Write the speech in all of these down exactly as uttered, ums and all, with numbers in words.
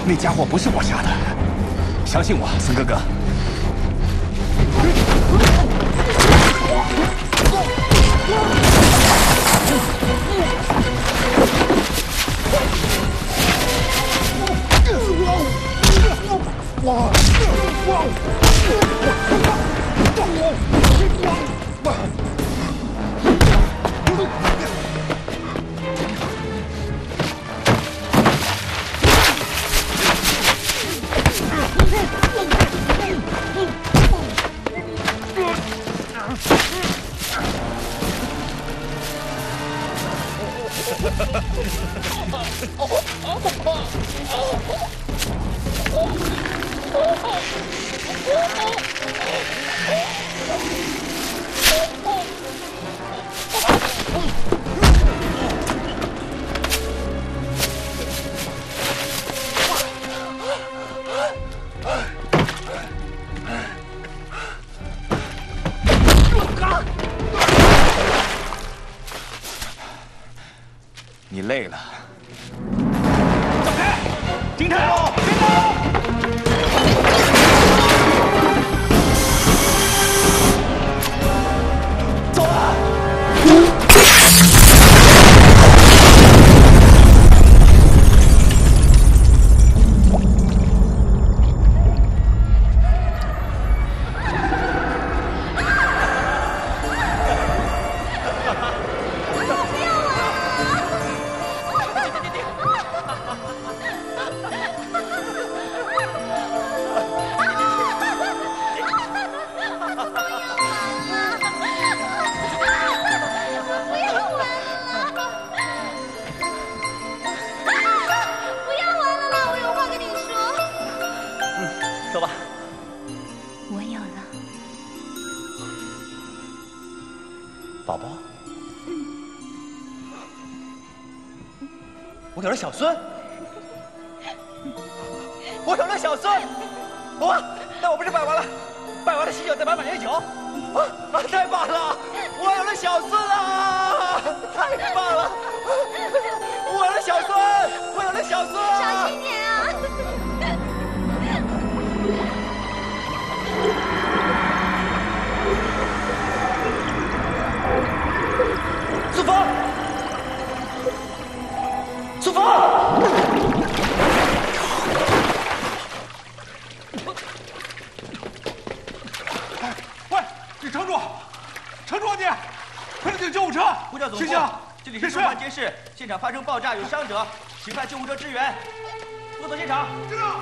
那家伙不是我杀的，相信我，孙哥哥。哇！你累了，走开！金太郎，金太郎！走啊！ 宝宝，我有了小孙，我有了小孙，哇！那我不是拜完了，拜完了喜酒再买满月酒，啊啊！太棒了，我有了小孙啊！太棒了，我有了小孙，我有了小孙， 小心点啊！ 苏芳，苏芳！ 喂，你撑住，撑住你！快点叫救护车！ 呼叫总部，这里是中环街市，现场发生爆炸，有伤者，请派救护车支援。副总现场。知道。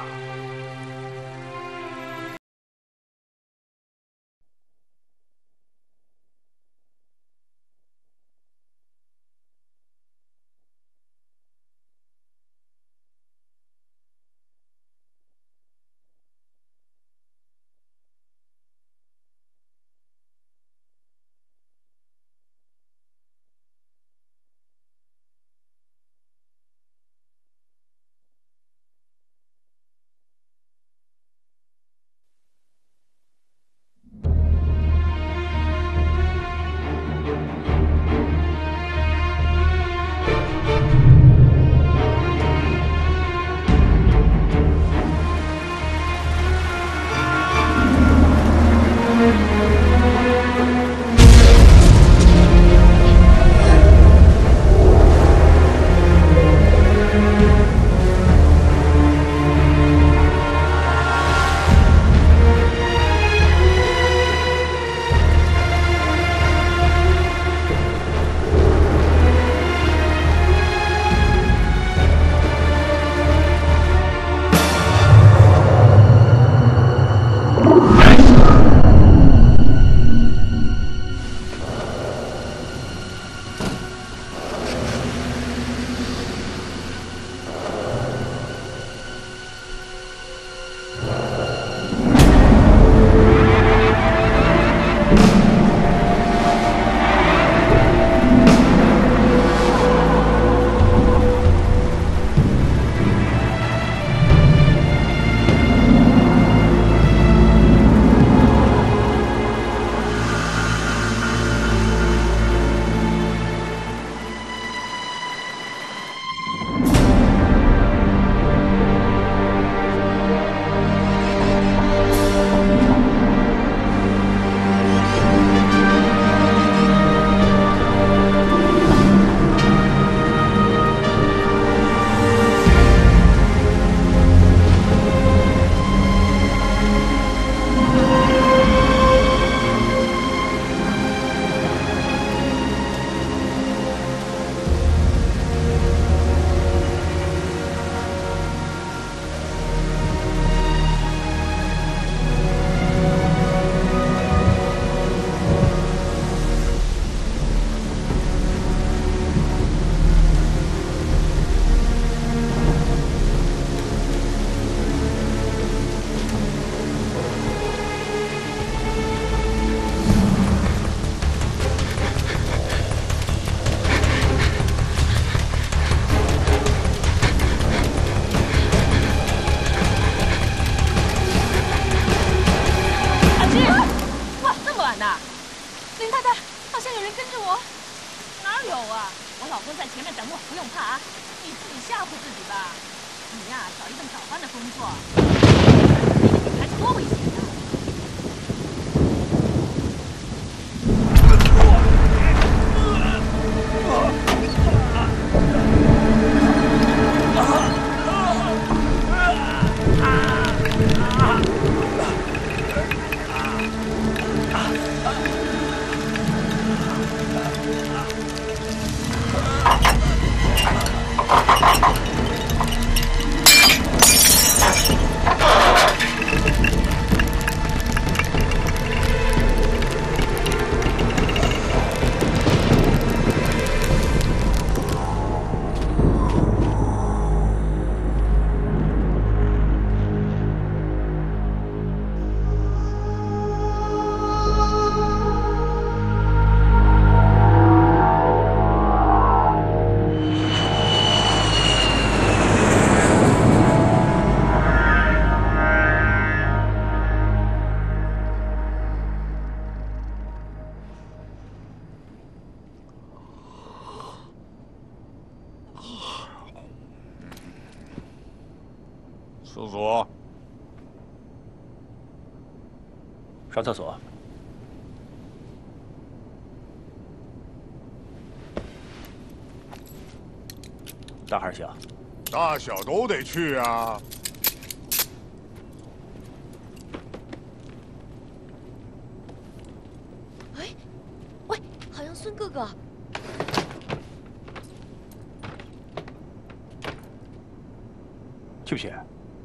前面等我，不用怕啊！你自己吓唬自己吧。你呀，找一份早班的工作，比你女孩子多危险呀！ 厕所。 上厕所。大还是小？ 大小都得去啊。 哎，喂，好像孙哥哥。 去不去？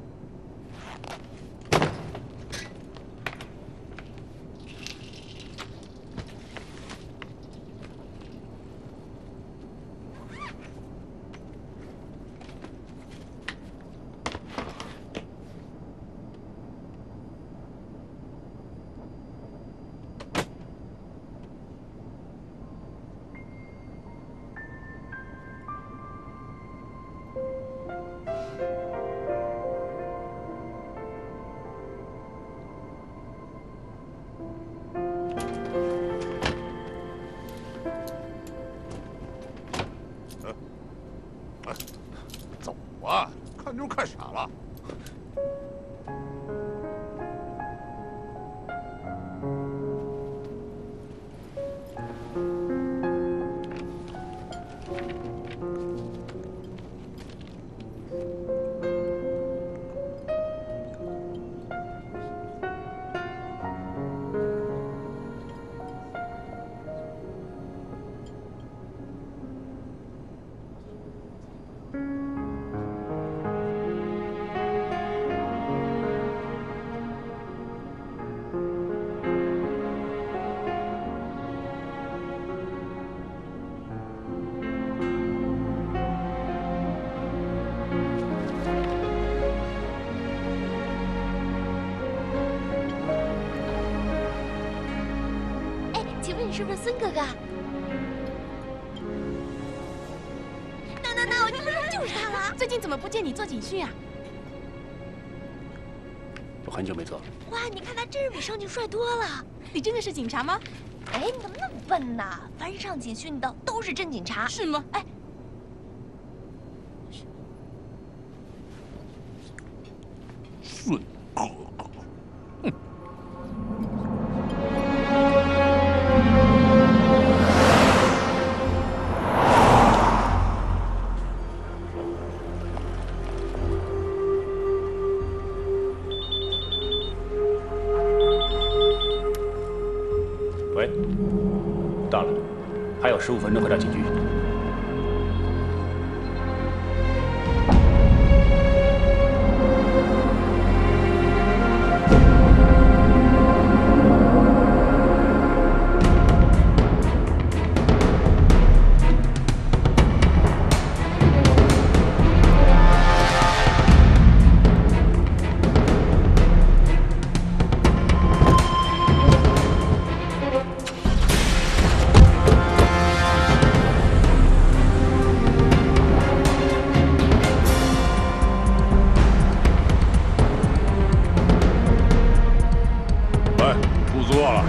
看妞看傻了。 是不是孙哥哥？那那那，我就说就是他了。 最近怎么不见你做警讯啊？ 我很久没做了。 哇，你看他真是比上去帅多了。 你真的是警察吗？ 哎，你怎么那么笨呢？凡是上警讯的都是真警察。 是吗？哎。 顺哥哥，哼！ 喂，到了，还有十五分钟回到警局。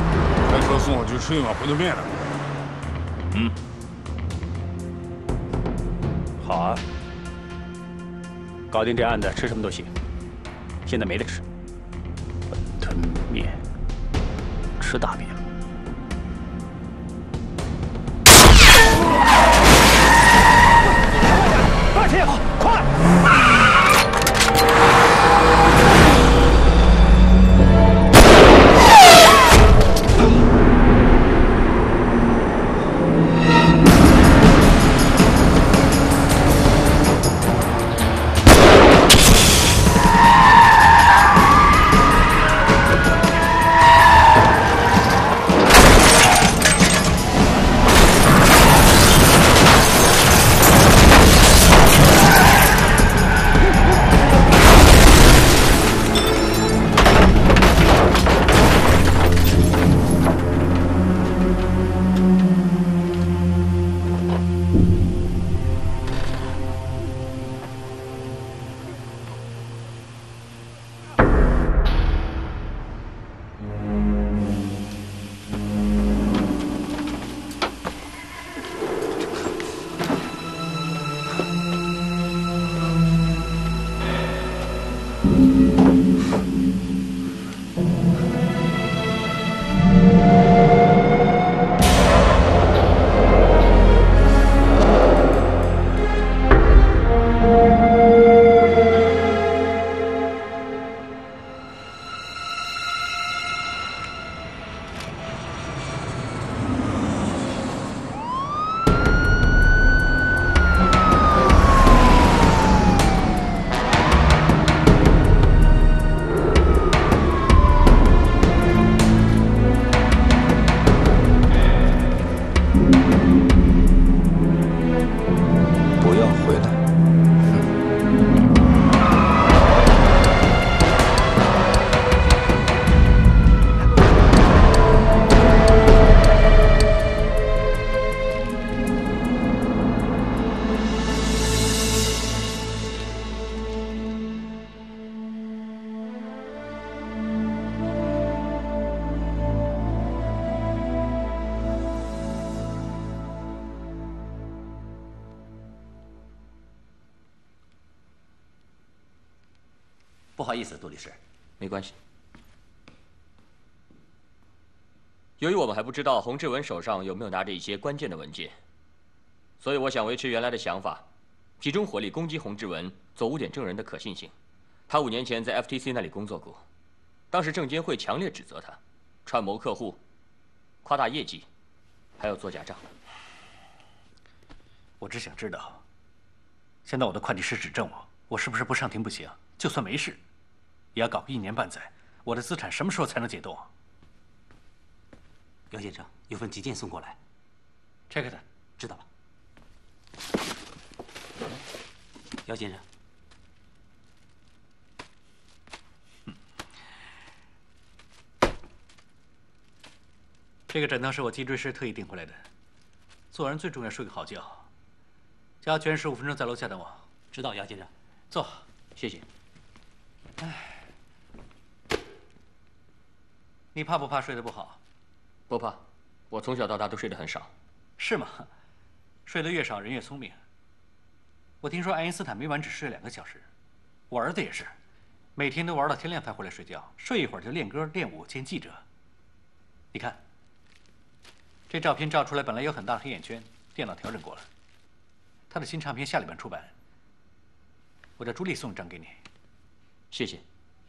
吃一碗馄饨面呢。嗯。 搞定这案子，吃什么都行。现在没得吃，馄饨面，吃大便了。 快去，快！ 不好意思，杜律师， 没关系。由于我们还不知道洪志文手上有没有拿着一些关键的文件，所以我想维持原来的想法，集中火力攻击洪志文做污点证人的可信性。他五年前在 F T C 那里工作过，当时证监会强烈指责他串谋客户、夸大业绩，还有做假账。 我只想知道，现在我的会计师指证我，我是不是不上庭不行？就算没事，也要搞个一年半载。我的资产什么时候才能解冻？ 姚先生，有份急件送过来。 check it。 知道了。姚先生。 这个枕头是我脊椎师特意订回来的。做人最重要睡个好觉。加权十五分钟在楼下等我。 知道，姚先生。 坐， 谢谢。 唉，你怕不怕睡得不好？ 不怕，我从小到大都睡得很少。 是吗？睡得越少，人越聪明。我听说爱因斯坦每晚只睡两个小时，我儿子也是，每天都玩到天亮才回来睡觉，睡一会儿就练歌、练舞、见记者。你看。 这照片照出来本来有很大的黑眼圈，电脑调整过了。他的新唱片下礼拜出版，我叫朱莉送一张给你。 谢谢。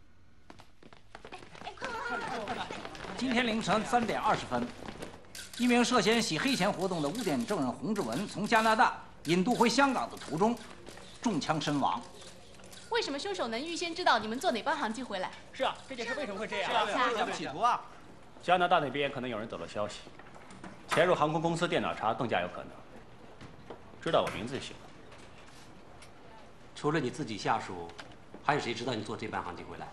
今天凌晨三点二十分，一名涉嫌洗黑钱活动的污点证人洪志文从加拿大引渡回香港的途中，中枪身亡。 为什么凶手能预先知道你们坐哪班航机回来？ 是啊，这件事为什么会这样？ 是啊， 想不企图啊！加拿大那边可能有人走漏消息。 潜入航空公司电脑查更加有可能。知道我名字就行了。 除了你自己下属，还有谁知道你坐这班航机回来？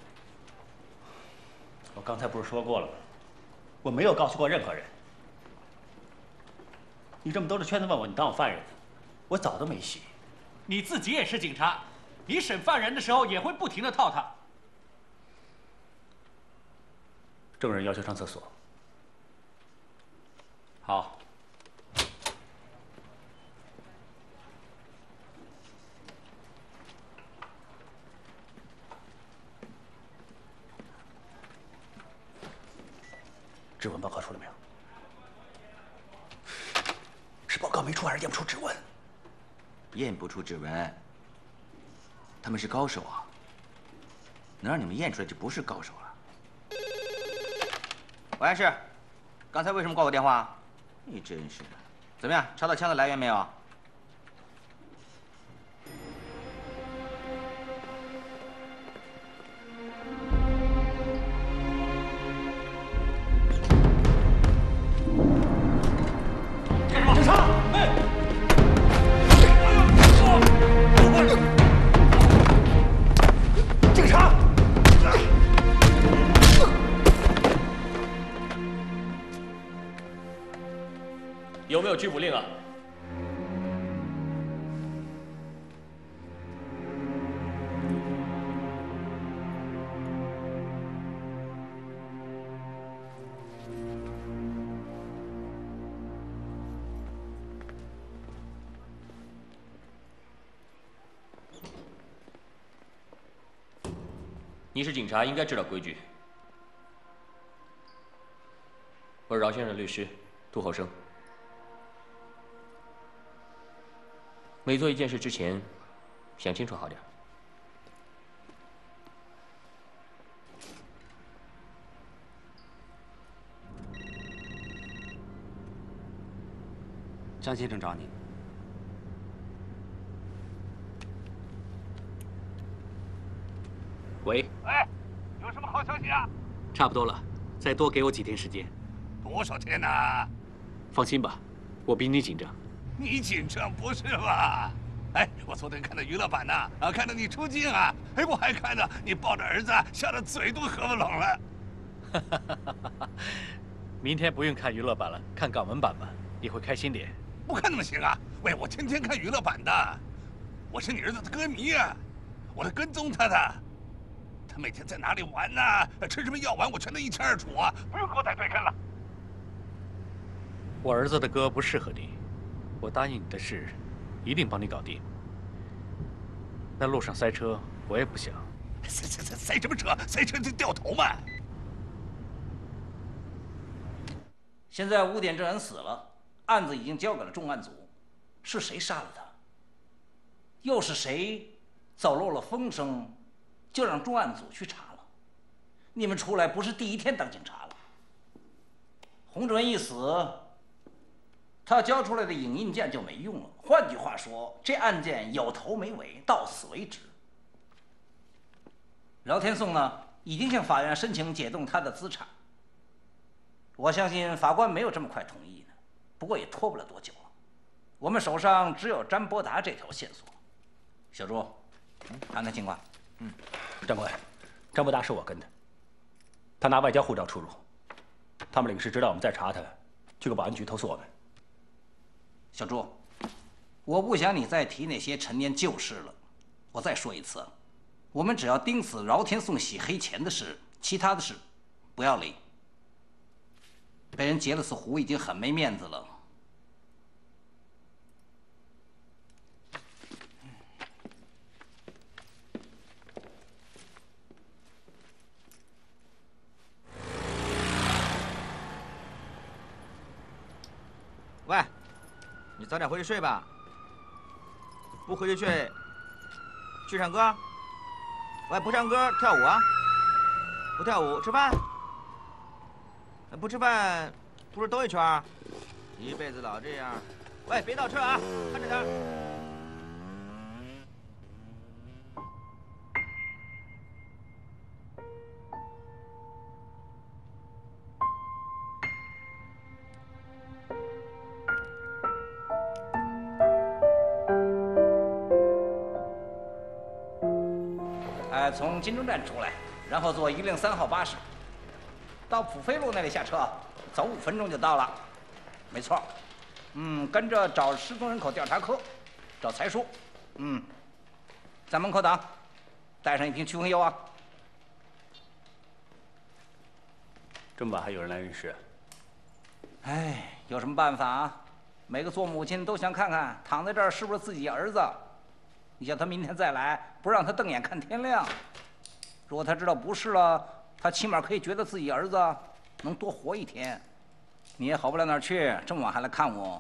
我刚才不是说过了吗？我没有告诉过任何人。你这么兜着圈子问我，你当我犯人？我早都没戏。你自己也是警察，你审犯人的时候也会不停的套他。证人要求上厕所。 好。 指纹报告出来没有？是报告没出，还是验不出指纹？ 验不出指纹。他们是高手啊，能让你们验出来就不是高手了。王安石，刚才为什么挂我电话？你真是的。怎么样，查到枪的来源没有？ 有没有拘捕令啊？你是警察，应该知道规矩。我是饶先生的律师，杜后生。 每做一件事之前，想清楚好点。 张先生找你。 喂。 哎，有什么好消息啊？ 差不多了，再多给我几天时间。 多少天呢？ 放心吧，我比你紧张。 你紧张不是吧？哎，我昨天看到娱乐版呢，啊，看到你出镜啊，哎，我还看到你抱着儿子，笑得嘴都合不拢了。 明天不用看娱乐版了，看港文版吧，你会开心点。 不看怎么行啊？喂，我天天看娱乐版的，我是你儿子的歌迷啊，我在跟踪他的，他每天在哪里玩呢？吃什么药丸，我全都一清二楚啊，不用给我带对跟了。 我儿子的歌不适合你。 我答应你的事，一定帮你搞定。那路上塞车，我也不想。 塞塞塞塞什么车？塞车就掉头嘛。 现在污点证人死了，案子已经交给了重案组，是谁杀了他？又是谁走漏了风声，就让重案组去查了？你们出来不是第一天当警察了。洪志文一死。 他交出来的影印件就没用了。换句话说，这案件有头没尾，到此为止。饶天颂呢，已经向法院申请解冻他的资产。我相信法官没有这么快同意的，不过也拖不了多久了。我们手上只有詹伯达这条线索。小朱，谈谈情况。 嗯，长官，詹伯达是我跟的，他拿外交护照出入。他们领事知道我们在查他，去过保安局投诉我们。 小朱，我不想你再提那些陈年旧事了。我再说一次，我们只要盯死饶天颂洗黑钱的事，其他的事不要理。被人截了次胡，已经很没面子了。 喂。 你早点回去睡吧，不回去睡，去唱歌。喂，不唱歌跳舞啊？不跳舞吃饭？不吃饭不是兜一圈？一辈子老这样。喂，别倒车啊，看着点。 从金钟站出来，然后坐一零三号巴士，到普飞路那里下车，走五分钟就到了。没错，嗯，跟着找失踪人口调查科，找财叔，嗯，在门口等，带上一瓶驱风油啊。 这么晚还有人来人事？ 哎，有什么办法啊？每个做母亲都想看看躺在这儿是不是自己儿子。你叫他明天再来，不让他瞪眼看天亮。如果他知道不是了，他起码可以觉得自己儿子能多活一天。你也好不了哪儿去，这么晚还来看我。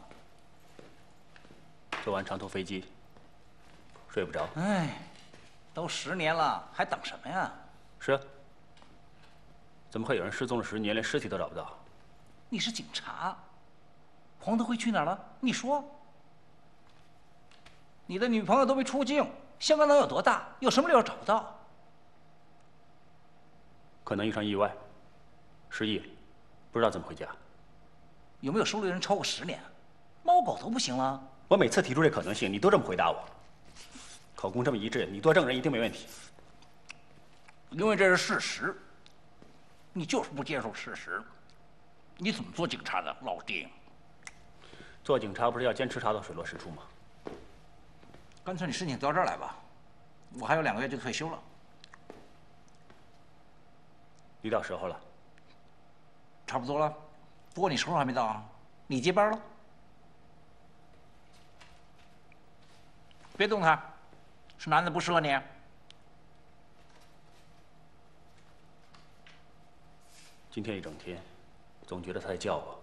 坐完长途飞机，睡不着。 哎，都十年了，还等什么呀？ 是啊。怎么会有人失踪了十年，连尸体都找不到？ 你是警察，黄德辉去哪儿了？你说。你的女朋友都被出境，香港能有多大？有什么理由找不到？ 可能遇上意外，失忆了，不知道怎么回家。 有没有收留人超过十年？猫狗都不行了。 我每次提出这可能性，你都这么回答我。口供这么一致，你多证人一定没问题。 因为这是事实。你就是不接受事实。你怎么做警察的，老丁？ 做警察不是要坚持查到水落石出吗？ 干脆你申请到这儿来吧，我还有两个月就退休了。 你到时候了？ 差不多了，不过你时候还没到啊，你接班了。别动他，是男的不适合你。 今天一整天，总觉得他在叫我。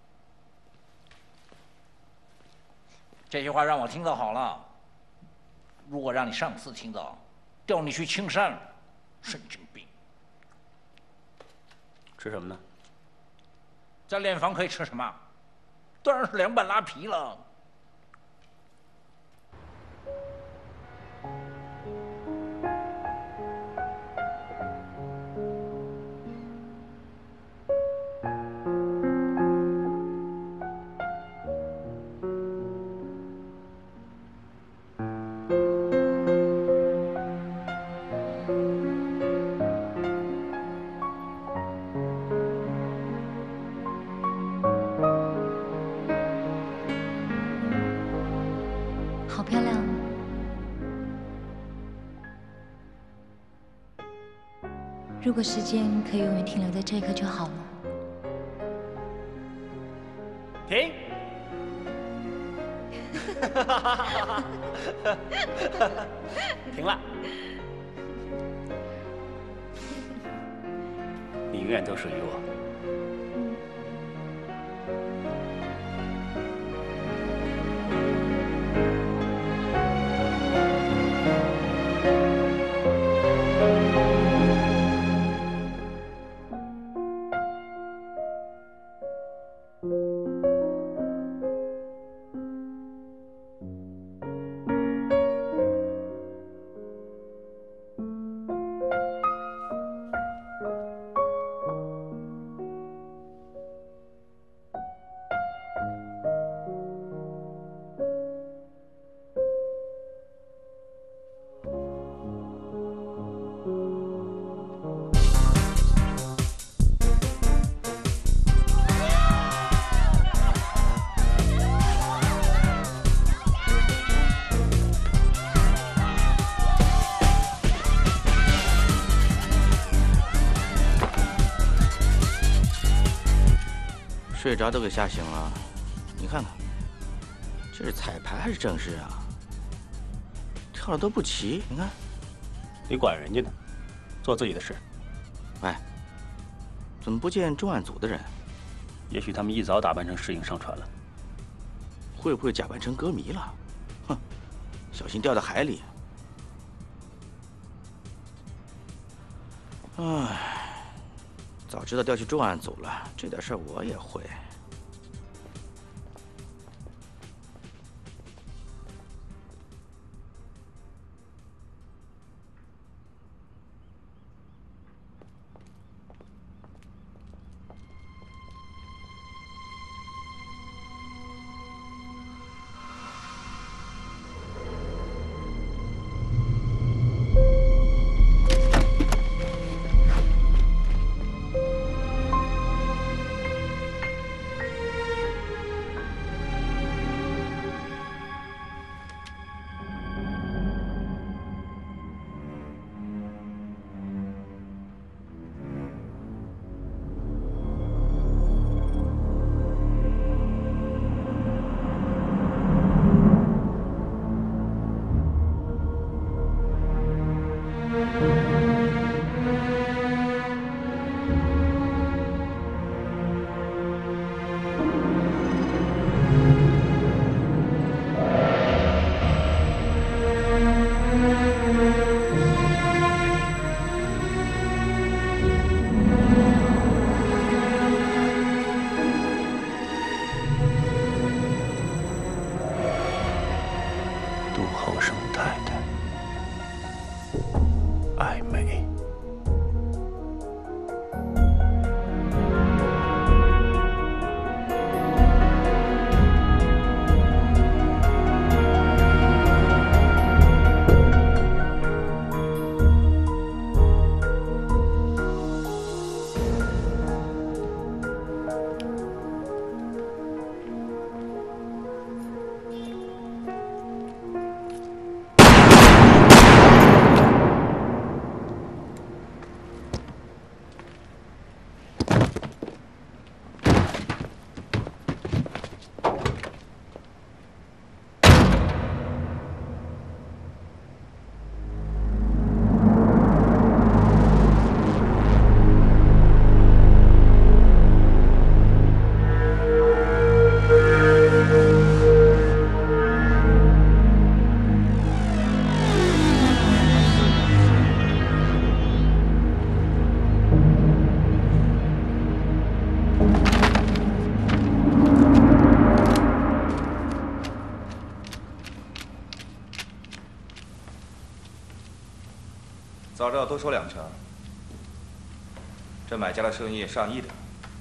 这句话让我听到好了。如果让你上司听到，调你去青山，神经病。 吃什么呢？ 在练房可以吃什么？当然是凉拌拉皮了。 好漂亮哦！如果时间可以永远停留在这一刻就好了。 停！停了！你永远都属于我。 睡着都给吓醒了，你看看，这是彩排还是正式啊？跳的都不齐，你看。 你管人家呢，做自己的事。 喂，怎么不见重案组的人？ 也许他们一早打扮成侍应上船了。 会不会假扮成歌迷了？哼，小心掉到海里。唉。 早知道调去重案组了，这点事儿我也会。 早知道多说两成。这买家的生意上亿的。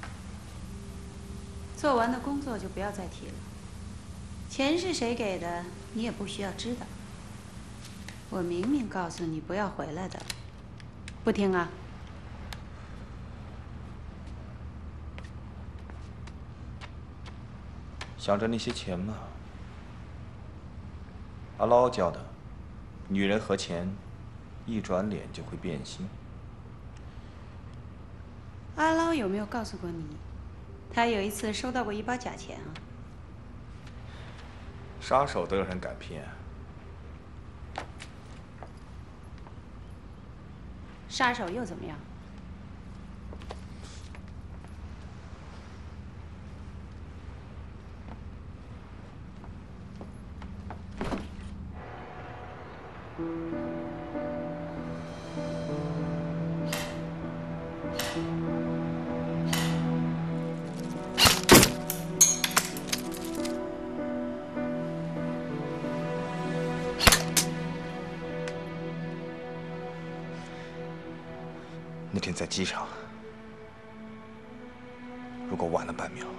做完的工作就不要再提了。钱是谁给的，你也不需要知道。我明明告诉你不要回来的，不听啊？ 想着那些钱吗？阿捞教的，女人和钱，一转脸就会变心。 阿捞有没有告诉过你，他有一次收到过一包假钱啊？ 杀手都有人敢骗。 杀手又怎么样？ 那天在机场，如果晚了半秒，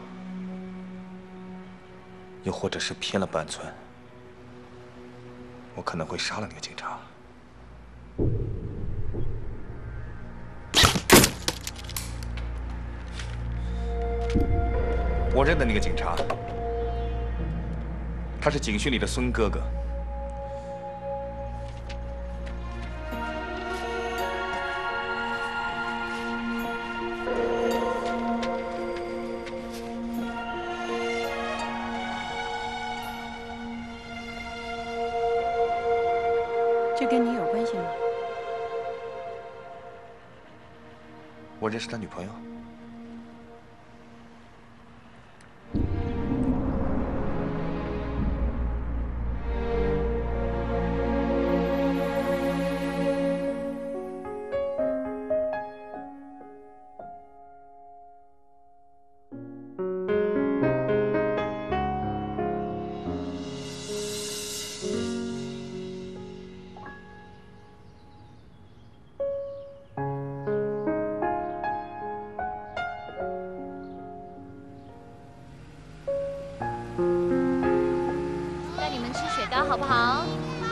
又或者是偏了半寸，我可能会杀了那个警察。我认得那个警察，他是警讯里的孙哥哥。 这跟你有关系吗？ 我认识他女朋友。 好不好？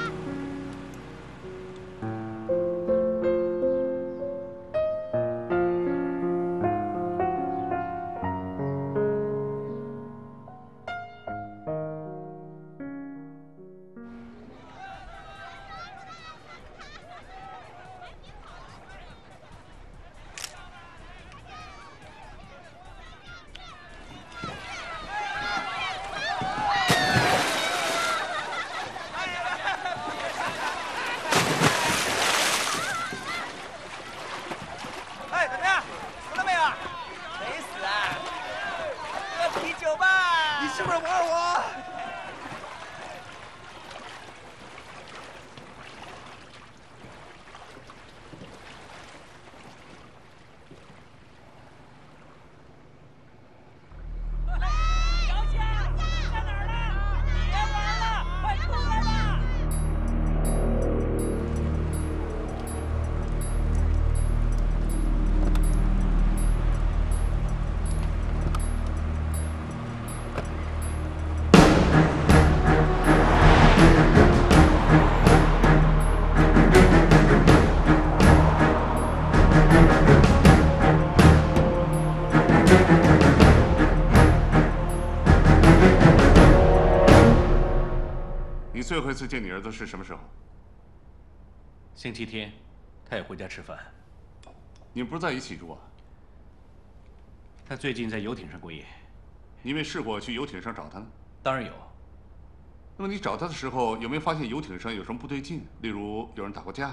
最后一次见你儿子是什么时候？ 星期天，他也回家吃饭。 你们不是在一起住啊？ 他最近在游艇上过夜。 你没试过去游艇上找他呢？ 当然有。 那么你找他的时候，有没有发现游艇上有什么不对劲？例如有人打过架？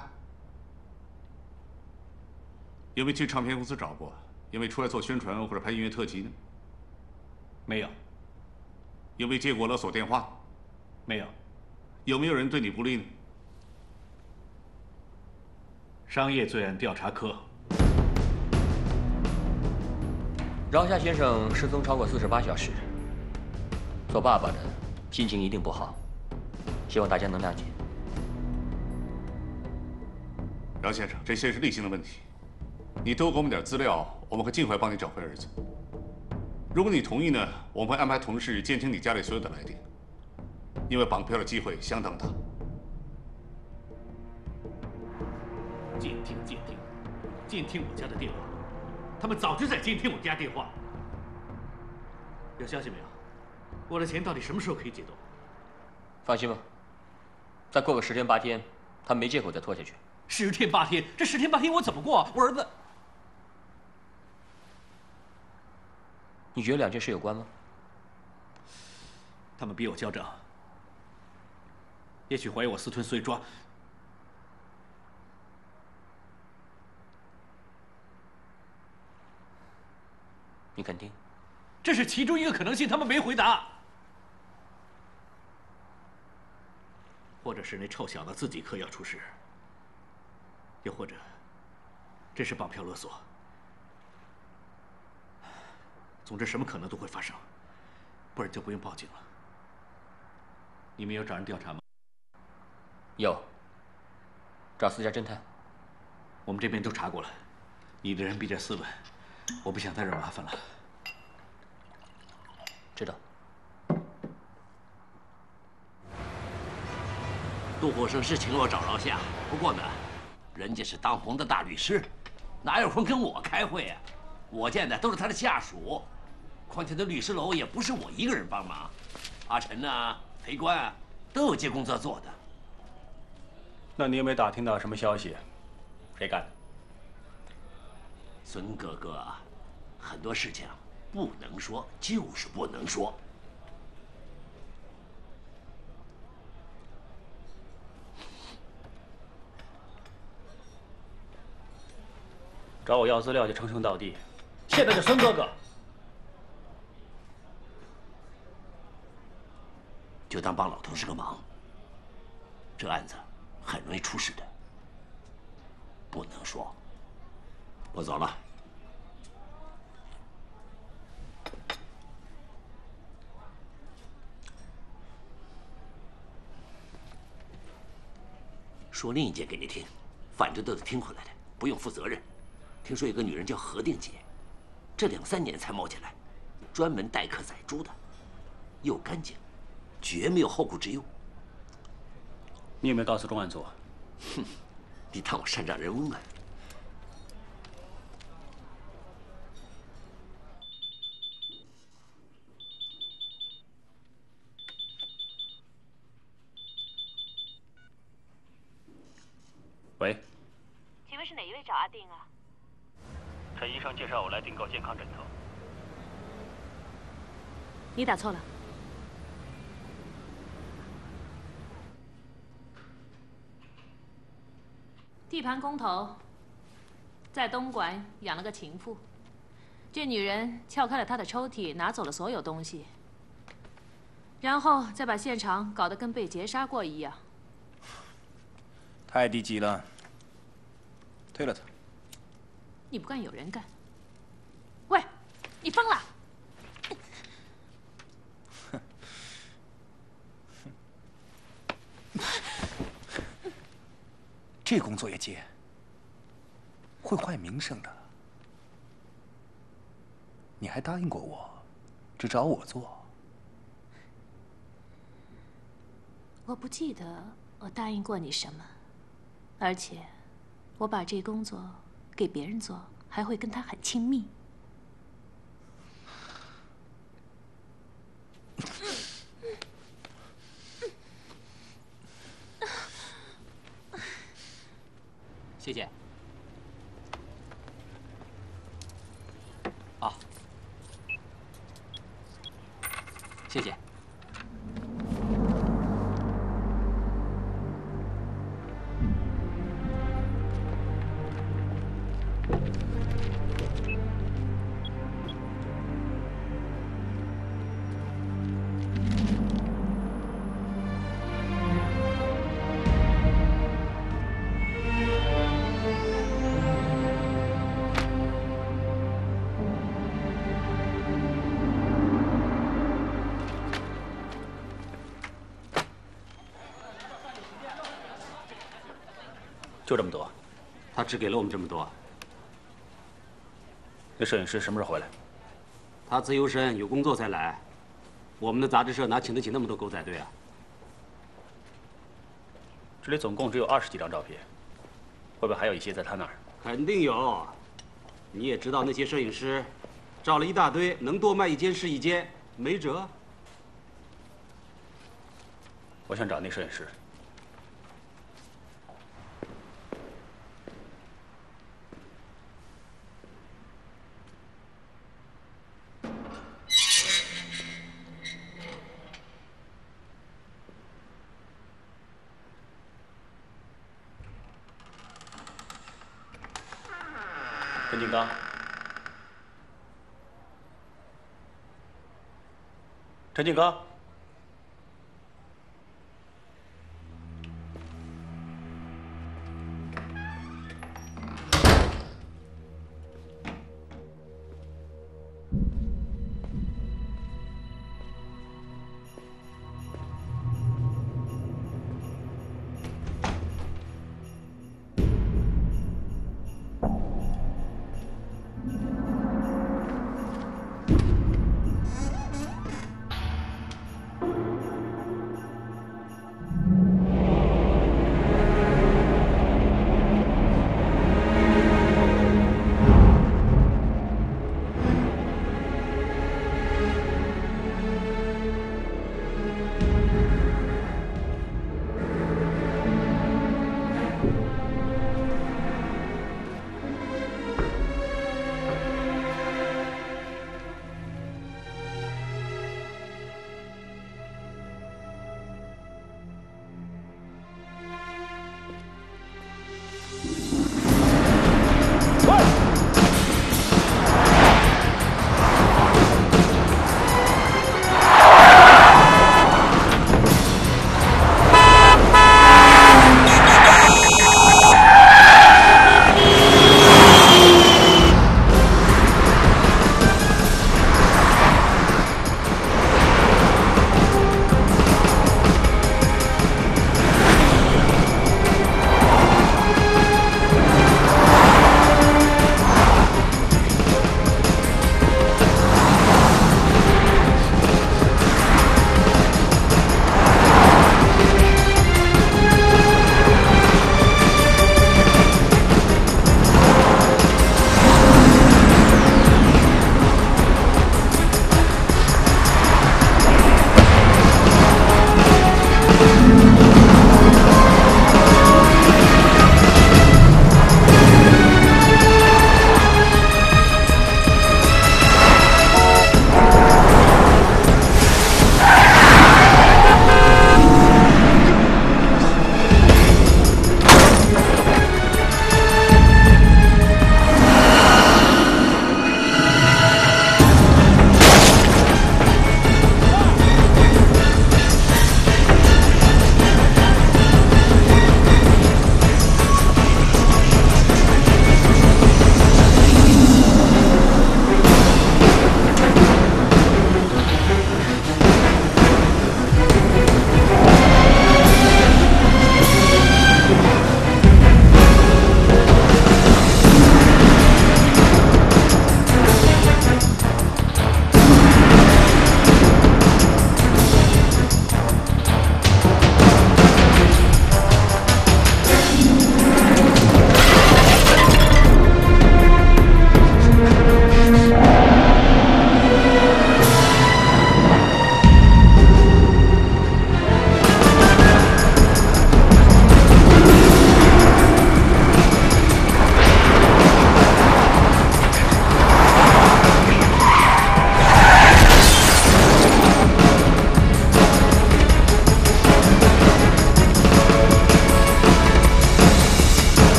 有没有去唱片公司找过？有没有出来做宣传或者拍音乐特辑呢？ 没有。 有没有接过勒索电话？ 没有。 有没有人对你不利呢？ 商业罪案调查科。 饶夏先生失踪超过四十八小时，做爸爸的心情一定不好，希望大家能谅解。 饶先生，这些是例行的问题，你多给我们点资料，我们会尽快帮你找回儿子。如果你同意呢，我们会安排同事监听你家里所有的来电，因为绑票的机会相当大。 监听，监听，监听我家的电话，他们早就在监听我家电话。有消息没有？我的钱到底什么时候可以解冻？ 放心吧，再过个十天八天，他没借口再拖下去。 十天八天，这十天八天我怎么过？我儿子…… 你觉得两件事有关吗？ 他们逼我交账，也许怀疑我私吞，所以抓。 你肯定？ 这是其中一个可能性，他们没回答。或者是那臭小子自己嗑药出事，又或者这是绑票勒索。总之，什么可能都会发生，不然就不用报警了。你们有找人调查吗？ 有。找私家侦探。 我们这边都查过了。你的人比较斯文，我不想再惹麻烦了。 知道。 杜火生是请我找饶夏，不过呢，人家是当红的大律师，哪有空跟我开会啊？我见的都是他的下属，况且那律师楼也不是我一个人帮忙，阿晨呐、裴官啊，都有接工作做的。 那你有没有打听到什么消息？谁干的？ 孙哥哥啊，很多事情不能说，就是不能说。 找我要资料就称兄道弟，现在是孙哥哥， 就当帮老头是个忙。这案子很容易出事的，不能说。我走了。说另一件给你听，反正都是听回来的，不用负责任。听说有个女人叫何定姐，这两三年才冒起来，专门待客宰猪的，又干净，绝没有后顾之忧。 你有没有告诉重案组？ 哼，你当我擅长人翁啊？ 喂， 请问是哪一位找阿定啊？ 陈医生介绍我来订购健康枕头。 你打错了。地盘工头在东莞养了个情妇，这女人撬开了他的抽屉，拿走了所有东西，然后再把现场搞得跟被劫杀过一样。 太低级了，推了他。 你不干有人干。喂，你疯了！ 这工作也接，会坏名声的。你还答应过我，只找我做。 我不记得我答应过你什么，而且我把这工作给别人做，还会跟他很亲密。 谢谢。啊，谢谢。 就这么多。 他只给了我们这么多。 那摄影师什么时候回来？ 他自由身，有工作才来。我们的杂志社哪请得起那么多狗仔队啊？ 这里总共只有二十几张照片，会不会还有一些在他那儿？ 肯定有。你也知道那些摄影师，照了一大堆，能多卖一间是一间，没辙。 我想找那摄影师。 陈金刚，陈金刚，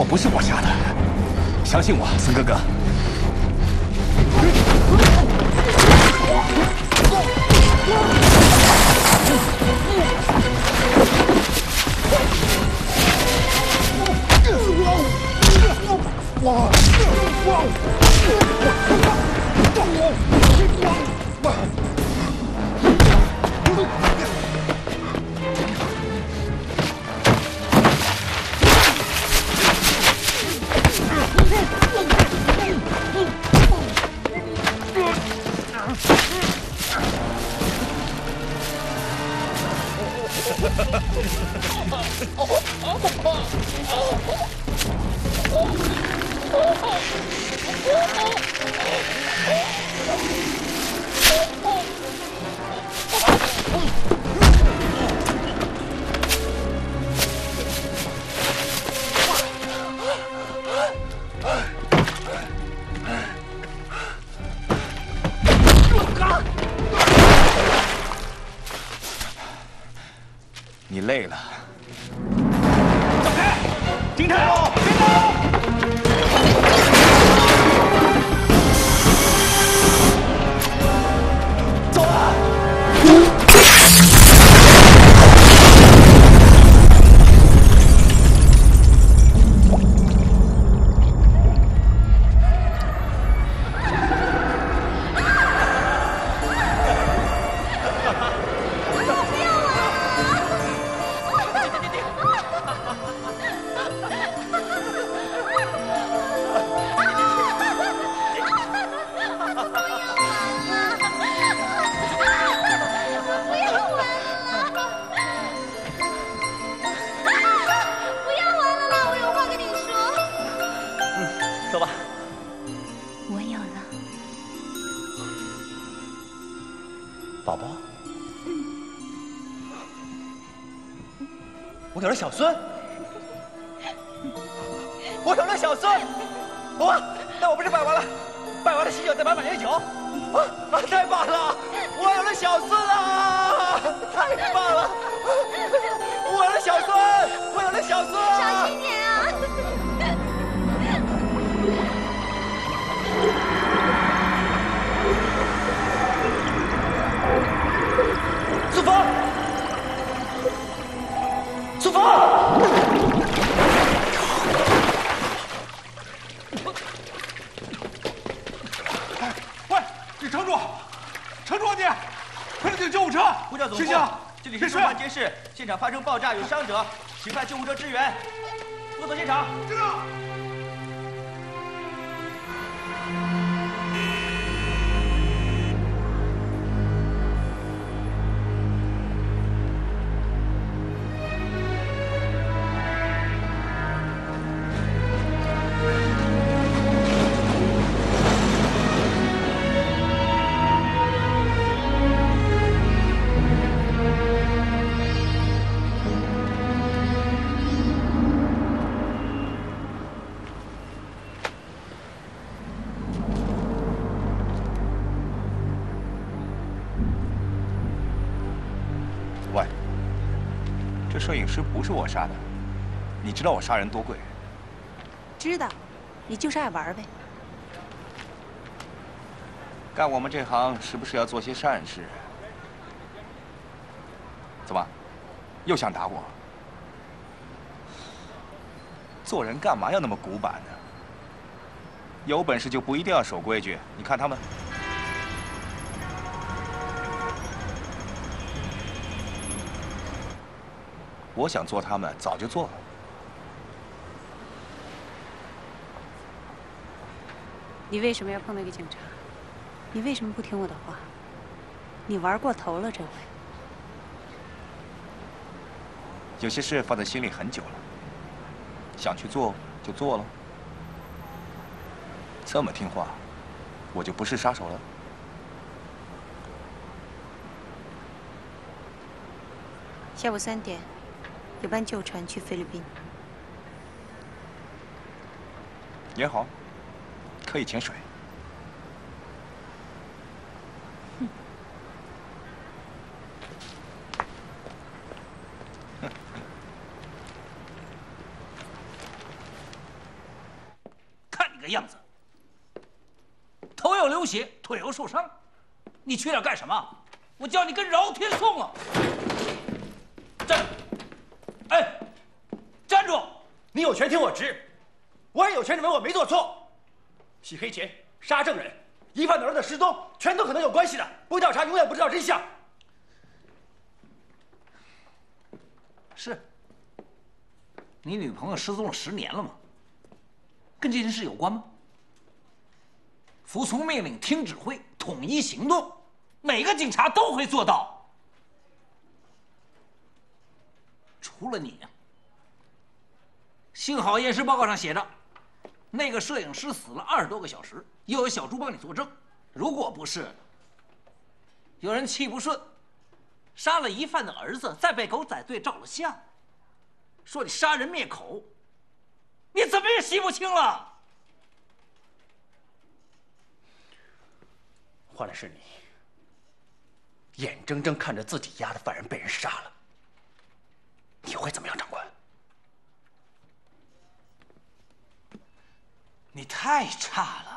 不是我杀的，相信我，孙哥哥。 你累了。 走开！金太郎，别走！走啊！我有了小孙，我有了小孙，哇！那我不是摆完了，摆完了喜酒再摆满月酒，啊啊！太棒了，我有了小孙啊！太棒了，我有了小孙，我有了小孙， 小心点啊！ 苏芳。 苏芳！ 喂，你撑住，撑住你！快点叫救护车！ 呼叫总部， 醒醒！ 这里是中环监视，现场发生爆炸，有伤者，请派救护车支援。副总现场。 知道。 喂，这摄影师不是我杀的，你知道我杀人多贵？ 知道，你就是爱玩呗。 干我们这行，时不时要做些善事。怎么，又想打我？做人干嘛要那么古板呢？有本事就不一定要守规矩。你看他们。 我想做他们，早就做了。 你为什么要碰那个警察？你为什么不听我的话？你玩过头了，这回。 有些事放在心里很久了，想去做就做了。这么听话，我就不是杀手了。 下午三点。 有班救船去菲律宾， 也好，可以潜水。 有血，腿又受伤，你去那干什么？我叫你跟饶天送啊！站！哎，站住！ 你有权听我直，我也有权认为我没做错。洗黑钱、杀证人、疑犯的儿子失踪，全都可能有关系的。不调查，永远不知道真相。 是。你女朋友失踪了十年了吗？跟这件事有关吗？服从命令，听指挥，统一行动，每个警察都会做到。除了你。幸好验尸报告上写着，那个摄影师死了二十多个小时，又有小朱帮你作证。如果不是，有人气不顺，杀了疑犯的儿子，再被狗仔队照了相，说你杀人灭口，你怎么也洗不清了。 换了是你，眼睁睁看着自己押的犯人被人杀了，你会怎么样，长官？ 你太差了。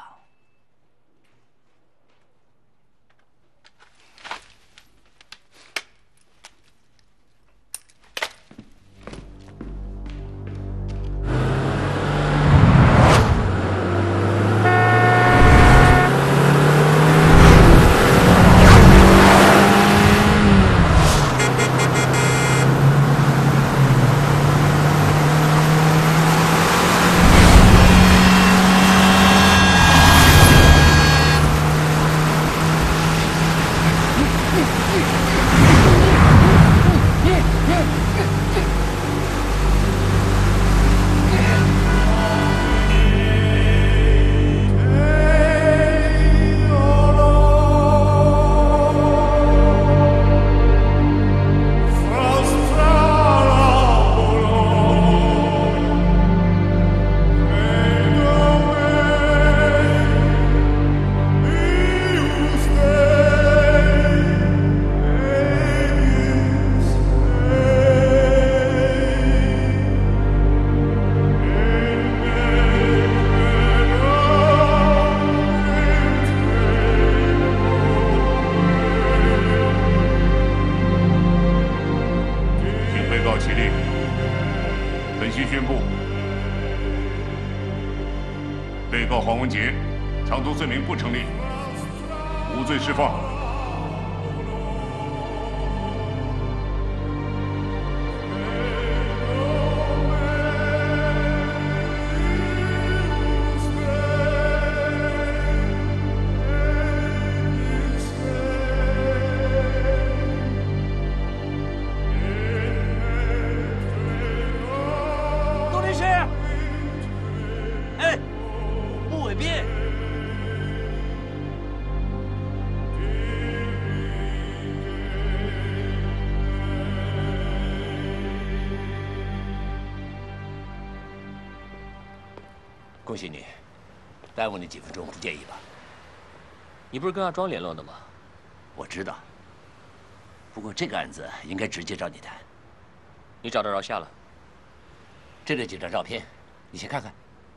恭喜你，耽误你几分钟不介意吧？ 你不是跟阿庄联络的吗？ 我知道。不过这个案子应该直接找你谈。 你找到饶夏了？ 这里几张照片，你先看看。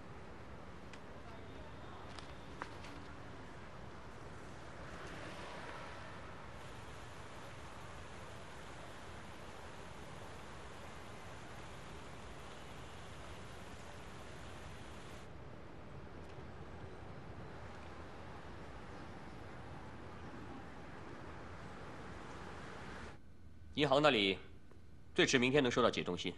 银行那里最迟明天能收到解冻信。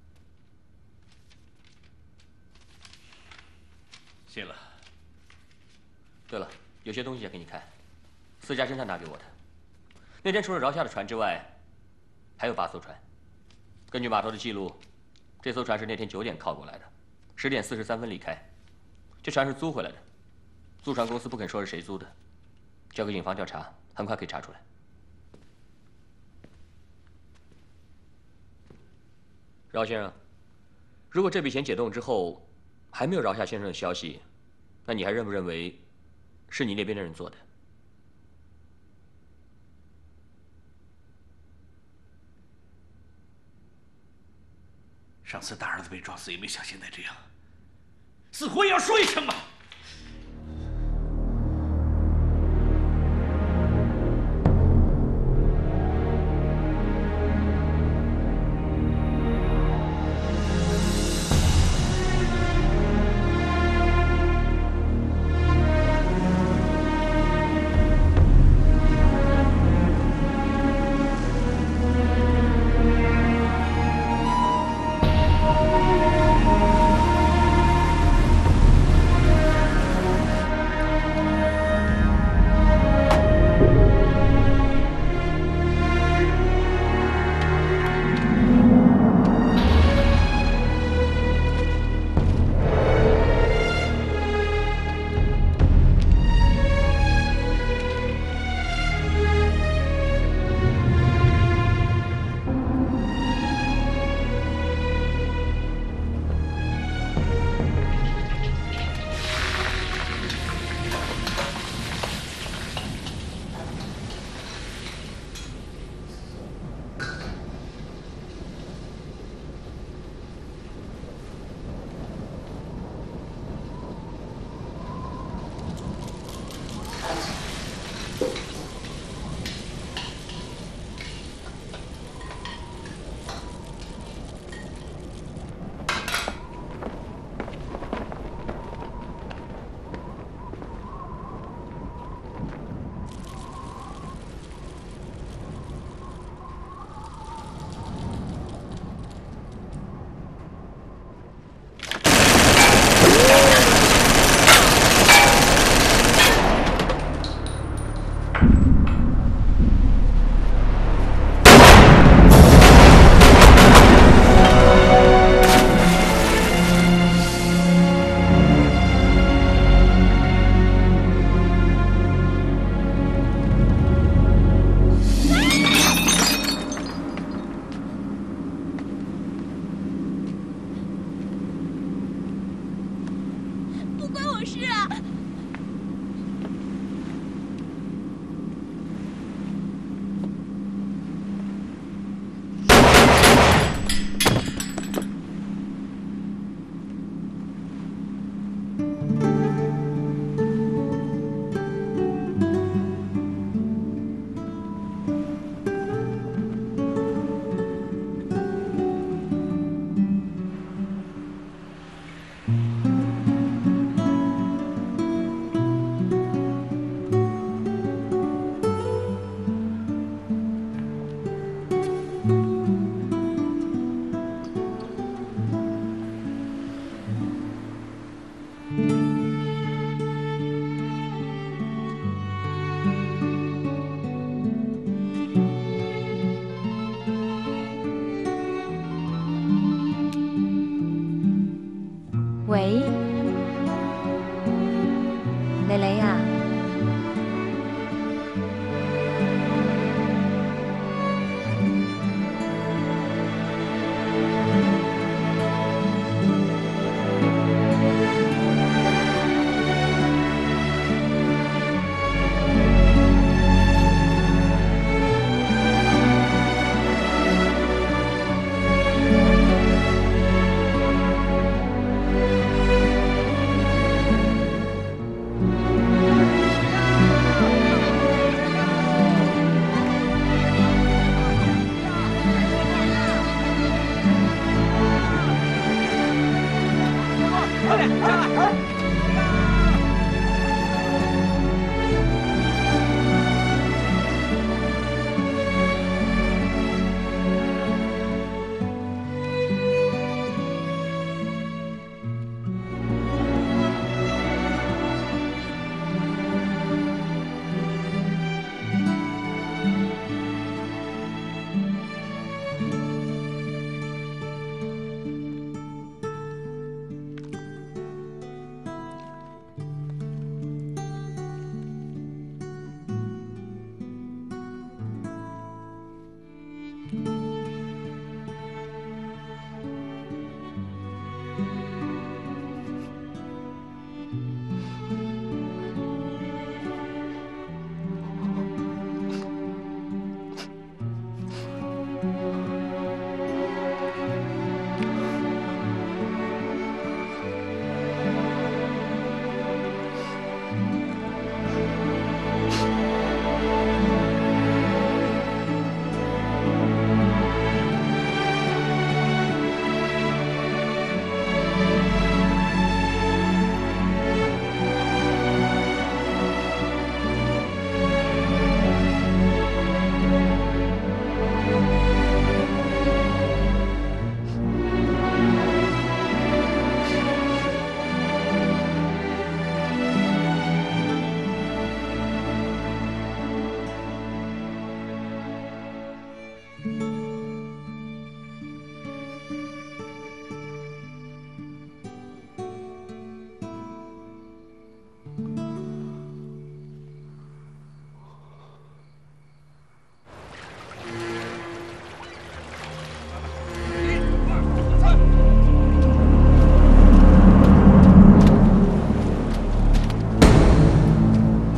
谢了。 对了，有些东西想给你看，私家侦探拿给我的。那天除了饶夏的船之外，还有八艘船。根据码头的记录，这艘船是那天九点靠过来的，十点四十三分离开。这船是租回来的，租船公司不肯说是谁租的，交给警方调查，很快可以查出来。饶先生，如果这笔钱解冻之后还没有饶夏先生的消息，那你还认不认为是你那边的人做的？ 上次大儿子被撞死也没像现在这样，死活也要说一声吧。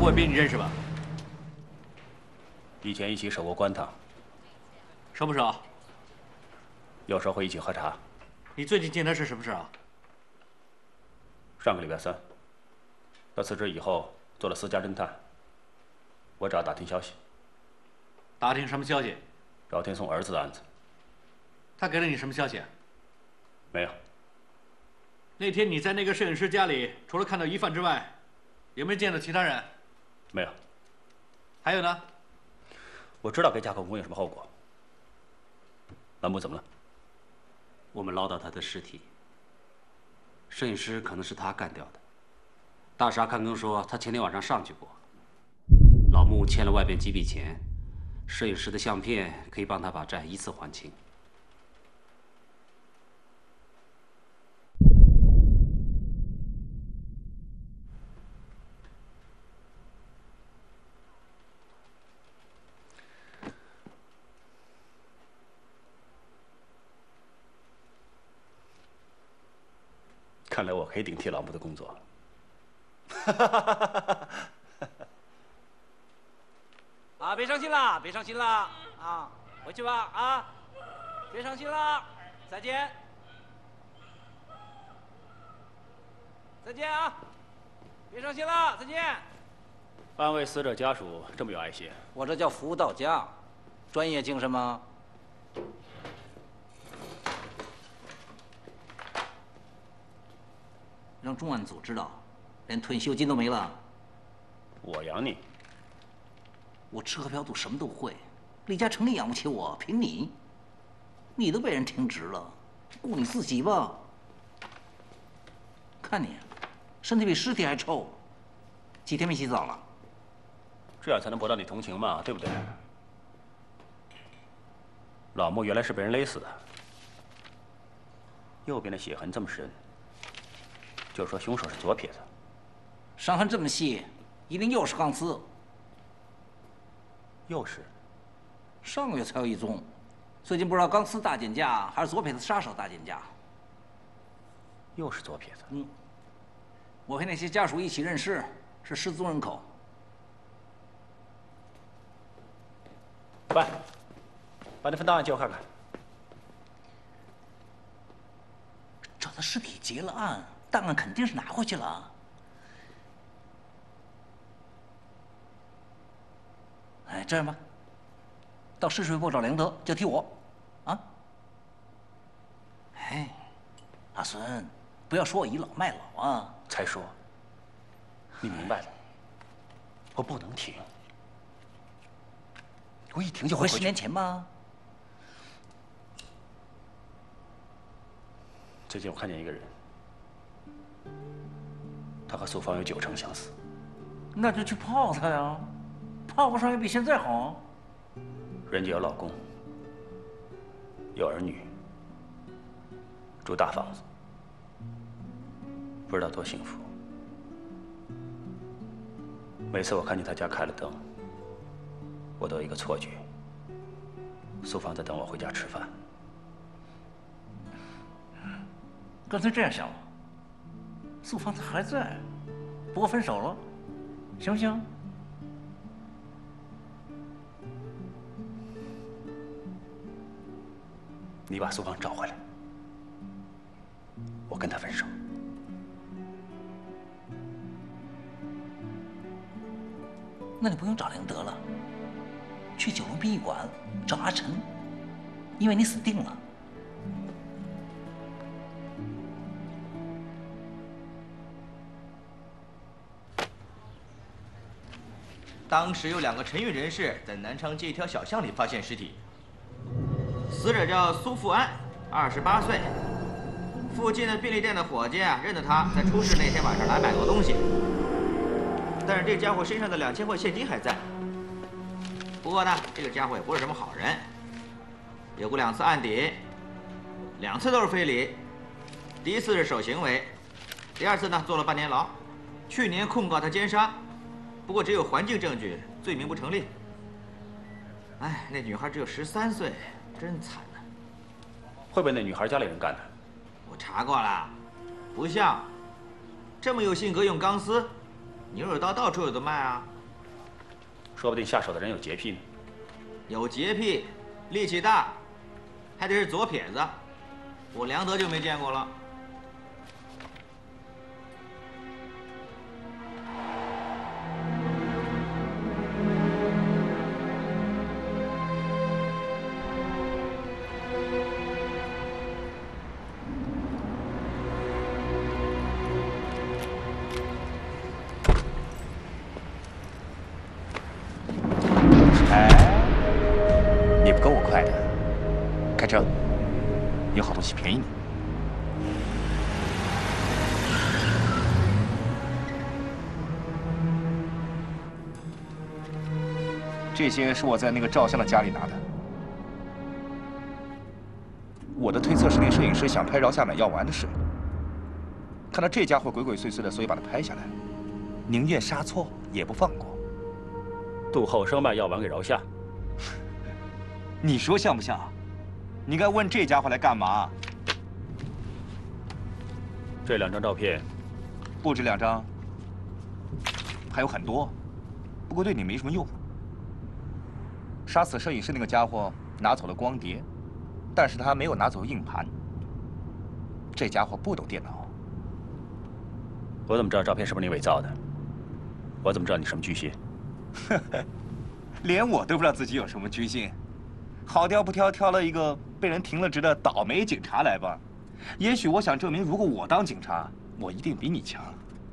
文斌你认识吧？ 以前一起守过官堂。 熟不熟？ 有时候会一起喝茶。 你最近见他是什么事啊？ 上个礼拜三，他辞职以后做了私家侦探。我找他打听消息。 打听什么消息？ 饶天松儿子的案子。 他给了你什么消息？ 没有。 那天你在那个摄影师家里，除了看到疑犯之外，有没有见到其他人？ 没有。 还有呢？ 我知道给甲口工有什么后果。兰木怎么了？ 我们捞到他的尸体。摄影师可能是他干掉的。大沙看更说他前天晚上上去过。老穆欠了外边几笔钱，摄影师的相片可以帮他把债一次还清。 看来我可以顶替老穆的工作。 啊，别伤心了，别伤心了啊，回去吧啊，别伤心了，再见，再见啊，别伤心了，再见。 安慰死者家属这么有爱心， 我这叫服务到家，专业精神吗？让重案组知道，连退休金都没了。 我养你。 我吃喝嫖赌什么都会，李嘉诚你养不起我，凭你，你都被人停职了，顾你自己吧。看你，身体比尸体还臭，几天没洗澡了。 这样才能博到你同情嘛，对不对？老穆原来是被人勒死的，右边的血痕这么深，就说凶手是左撇子。 伤痕这么细，一定又是钢丝。 又是， 上个月才有一宗，最近不知道钢丝大减价还是左撇子杀手大减价。 又是左撇子。 嗯，我和那些家属一起认尸，是失踪人口。 喂，把那份档案借我看看。 找到尸体结了案，档案肯定是拿回去了。哎，这样吧，到市水部找梁德，就替我，啊！哎，阿孙，不要说我倚老卖老啊！ 才说，你明白了，我不能停，我一停就会回去。 十年前吗？ 最近我看见一个人，他和苏芳有九成相似。 那就去泡他呀！泡不上也比现在好。 人家有老公，有儿女，住大房子，不知道多幸福。每次我看见他家开了灯，我都有一个错觉，苏芳在等我回家吃饭。 干脆这样想吧，苏芳她还在，不过分手了，行不行？ 你把苏芳找回来，我跟她分手。 那你不用找梁德了，去九龙殡仪馆找阿晨，因为你死定了。 当时有两个陈姓人士在南昌街一条小巷里发现尸体。死者叫苏富安，二十八岁。附近的便利店的伙计啊，认得他在出事那天晚上来买过东西。但是这家伙身上的两千块现金还在。不过呢，这个家伙也不是什么好人，有过两次案底，两次都是非礼。第一次是守行为，第二次呢坐了半年牢。去年控告他奸杀。不过只有环境证据，罪名不成立。哎，那女孩只有十三岁，真惨呐！ 会不会那女孩家里人干的？ 我查过了，不像。这么有性格用钢丝，牛肉刀到处有的卖啊。 说不定下手的人有洁癖呢。 有洁癖，力气大，还得是左撇子，我梁德就没见过了。 你不够我快的，开车，有好东西便宜你。这些是我在那个照相的家里拿的。我的推测是那摄影师想拍饶夏买药丸的事，看到这家伙鬼鬼祟祟的，所以把他拍下来，宁愿杀错也不放过。 杜后生卖药丸给饶夏。 你说像不像？你该问这家伙来干嘛？ 这两张照片， 不止两张，还有很多，不过对你没什么用。杀死摄影师那个家伙拿走了光碟，但是他没有拿走硬盘。这家伙不懂电脑。 我怎么知道照片是不是你伪造的？我怎么知道你什么居心？ 连我都不知道自己有什么居心。好挑不挑，挑了一个被人停了职的倒霉警察来吧。也许我想证明，如果我当警察，我一定比你强。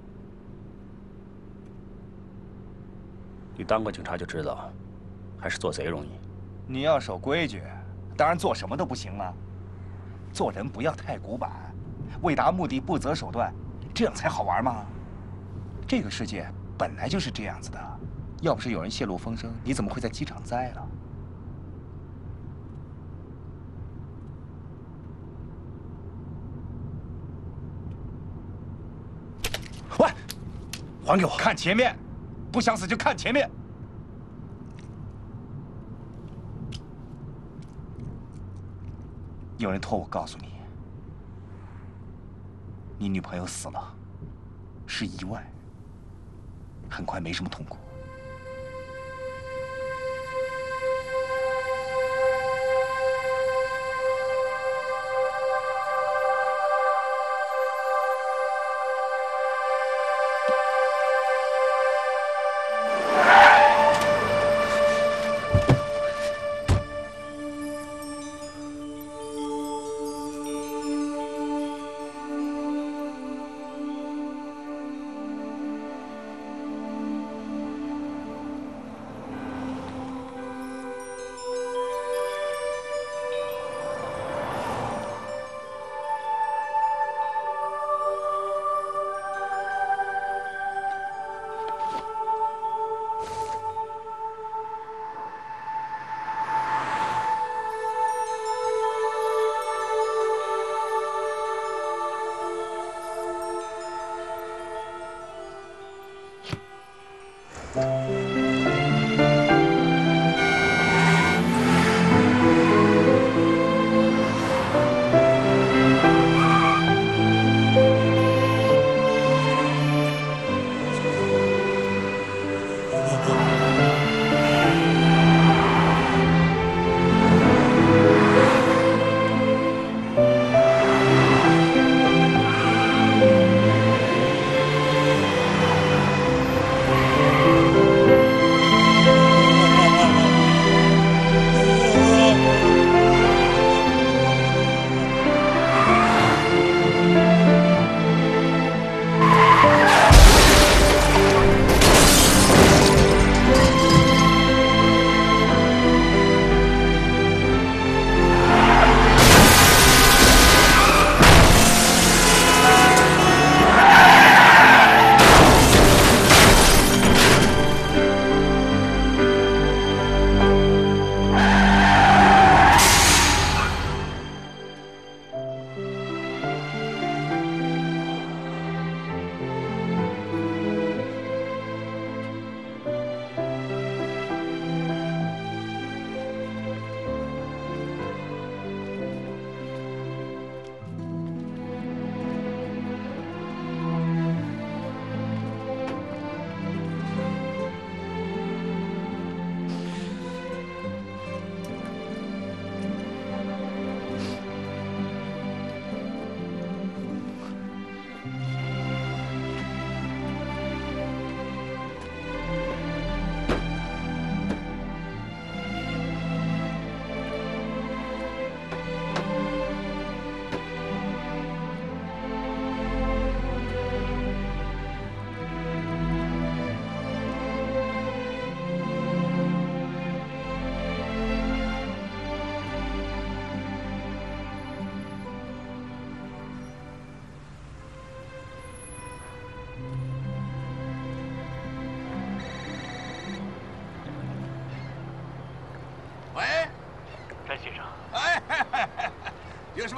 你当过警察就知道，还是做贼容易。 你要守规矩，当然做什么都不行了。做人不要太古板，为达目的不择手段，这样才好玩嘛。这个世界本来就是这样子的，要不是有人泄露风声，你怎么会在机场栽了？喂，还给我！看前面，不想死就看前面。有人托我告诉你，你女朋友死了，是意外，很快没什么痛苦。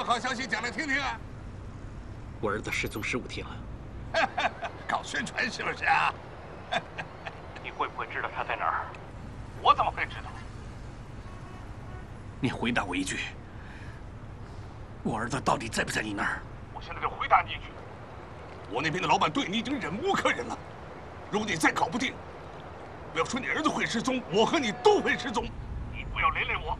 好消息讲来听听啊！ 我儿子失踪十五天了。 搞宣传是不是啊？ 你会不会知道他在哪儿？ 我怎么会知道？ 你回答我一句，我儿子到底在不在你那儿？ 我现在就回答你一句，我那边的老板对你已经忍无可忍了。如果你再搞不定，不要说你儿子会失踪，我和你都会失踪。你不要连累我。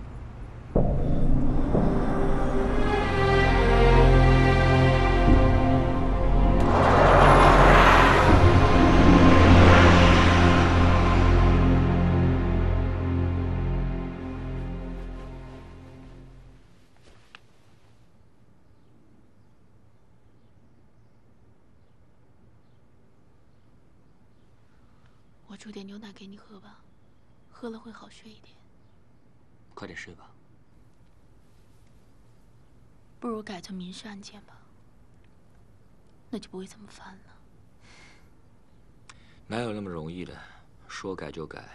我煮点牛奶给你喝吧，喝了会好睡一点。 快点睡吧。 不如改成民事案件吧，那就不会这么烦了。 哪有那么容易的？说改就改。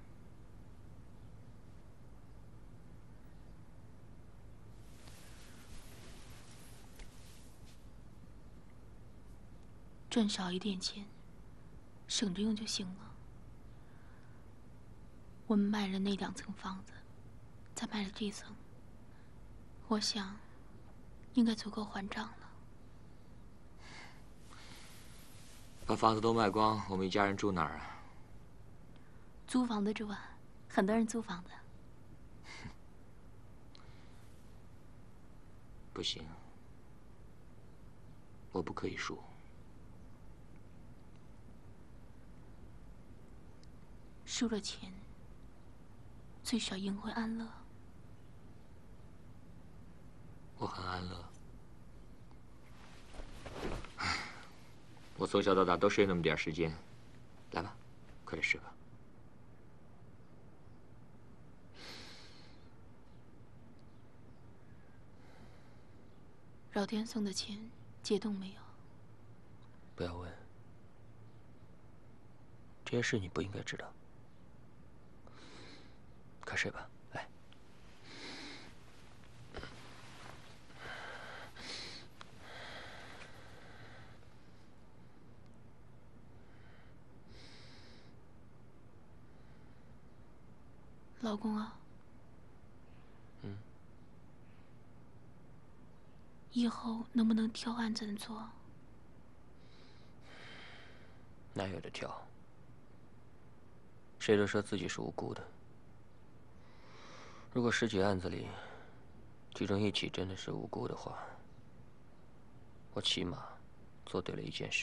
赚少一点钱，省着用就行了。我们卖了那两层房子，再卖了这层，我想应该足够还账了。 把房子都卖光，我们一家人住哪儿啊？ 租房子住啊，很多人租房子。 不行，我不可以输。 输了钱，最少赢回安乐。 我很安乐。我从小到大都睡那么点时间，来吧，快点睡吧。 老天送的钱解冻没有？ 不要问，这些事你不应该知道。快睡吧，来。 老公啊， 嗯， 以后能不能挑案子做？ 哪有的挑？谁都说自己是无辜的。如果十起案子里，其中一起真的是无辜的话，我起码做对了一件事。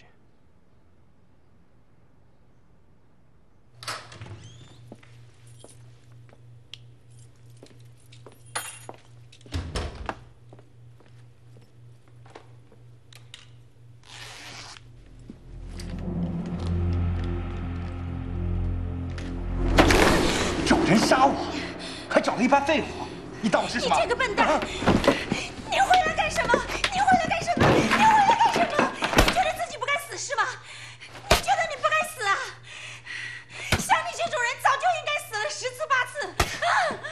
找人杀我，还找了一班废物，你当我是什么？ 你这个笨蛋！你回来干什么？你回来干什么？你回来干什么？你觉得自己不该死是吗？你觉得你不该死啊？像你这种人早就应该死了十次八次啊！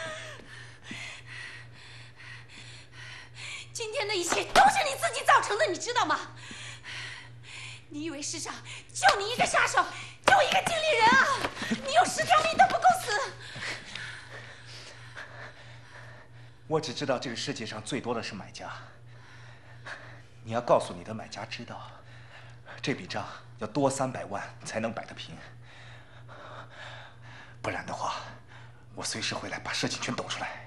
今天的一切都是你自己造成的，你知道吗？你以为世上就你一个杀手，就一个经理人啊？你有十条命都不够死！ 我只知道这个世界上最多的是买家。你要告诉你的买家知道，这笔账要多三百万才能摆得平，不然的话，我随时回来把事情全抖出来。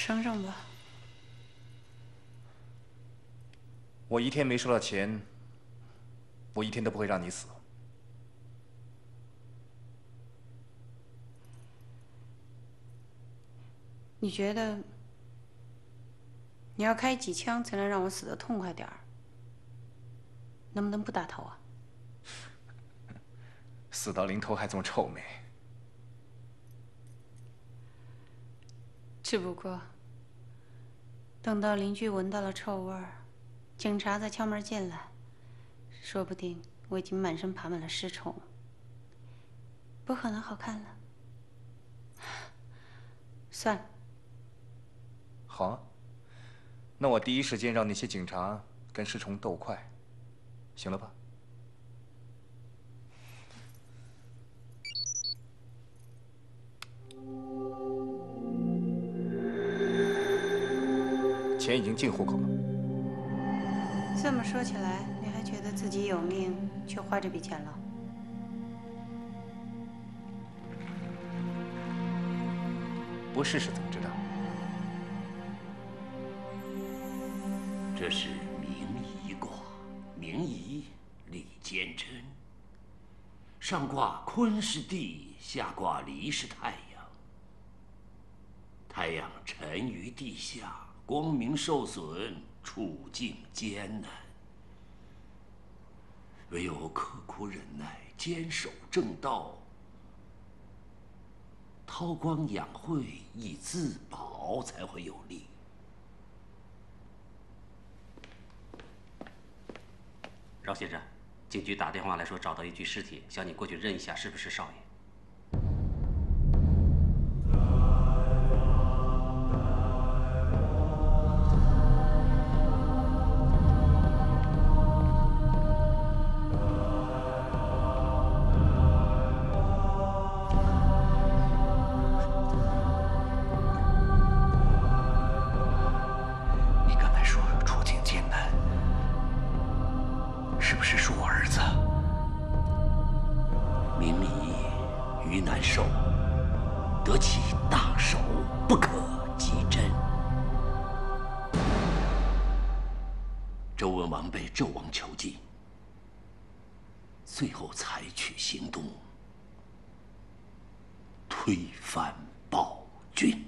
承认吧。 我一天没收到钱，我一天都不会让你死。 你觉得你要开几枪才能让我死得痛快点儿？能不能不打头啊？ 死到临头还这么臭美。 只不过等到邻居闻到了臭味儿，警察再敲门进来，说不定我已经满身爬满了尸虫，不可能好看了。算了。 好啊，那我第一时间让那些警察跟尸虫斗快，行了吧？钱已经进户口了。 这么说起来，你还觉得自己有命，却花这笔钱了？ 不试试怎么知道？ 这是明夷卦，明夷李坚贞。上卦坤是地，下卦离是太阳。太阳沉于地下，光明受损，处境艰难。唯有刻苦忍耐，坚守正道，韬光养晦，以自保，才会有力。 饶先生，警局打电话来说找到一具尸体，想你过去认一下是不是少爷。 你刚才说处境艰难，是不是说我儿子？ 明夷于难受，得其大手，不可及真。周文王被纣王囚禁，最后采取行动，推翻暴君。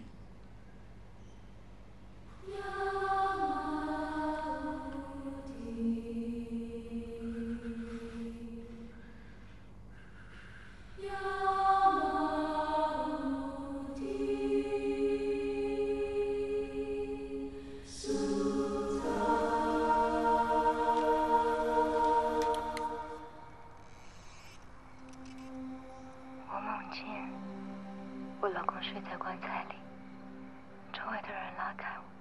我梦见我老公睡在棺材里，周围的人拉开我。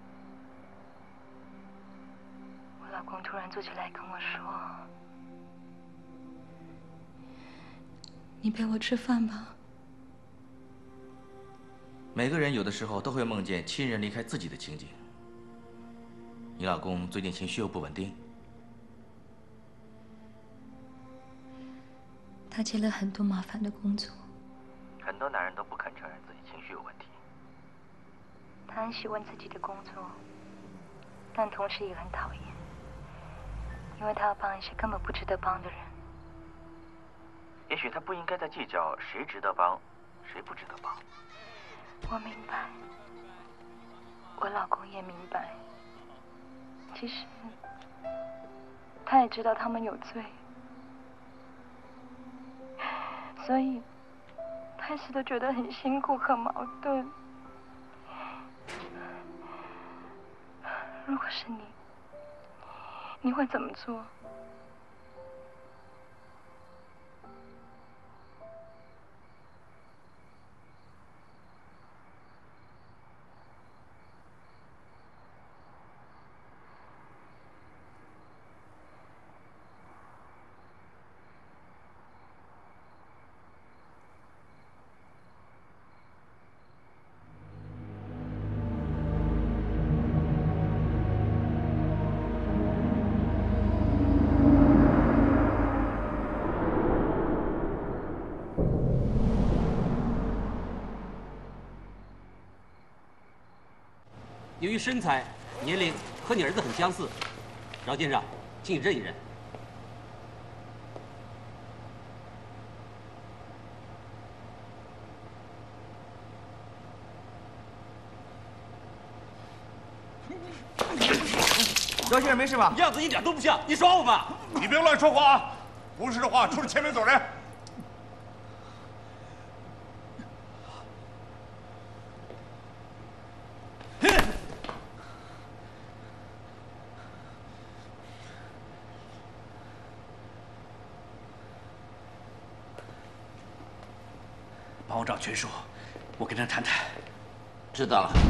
我老公突然坐起来跟我说：“你陪我吃饭吧。” 每个人有的时候都会梦见亲人离开自己的情景。你老公最近情绪又不稳定， 他接了很多麻烦的工作。 很多男人都不肯承认自己情绪有问题。 他很喜欢自己的工作，但同时也很讨厌，因为他要帮一些根本不值得帮的人。 也许他不应该再计较谁值得帮，谁不值得帮。 我明白，我老公也明白。其实，他也知道他们有罪，所以开始都觉得很辛苦、很矛盾。如果是你，你会怎么做？ 身材、年龄和你儿子很相似。饶先生，请你认一认。 饶先生没事吧？ 样子一点都不像，你耍我吧！ 你别乱说话啊！不是的话，出去前面走人。 帮我找全叔，我跟他谈谈。 知道了。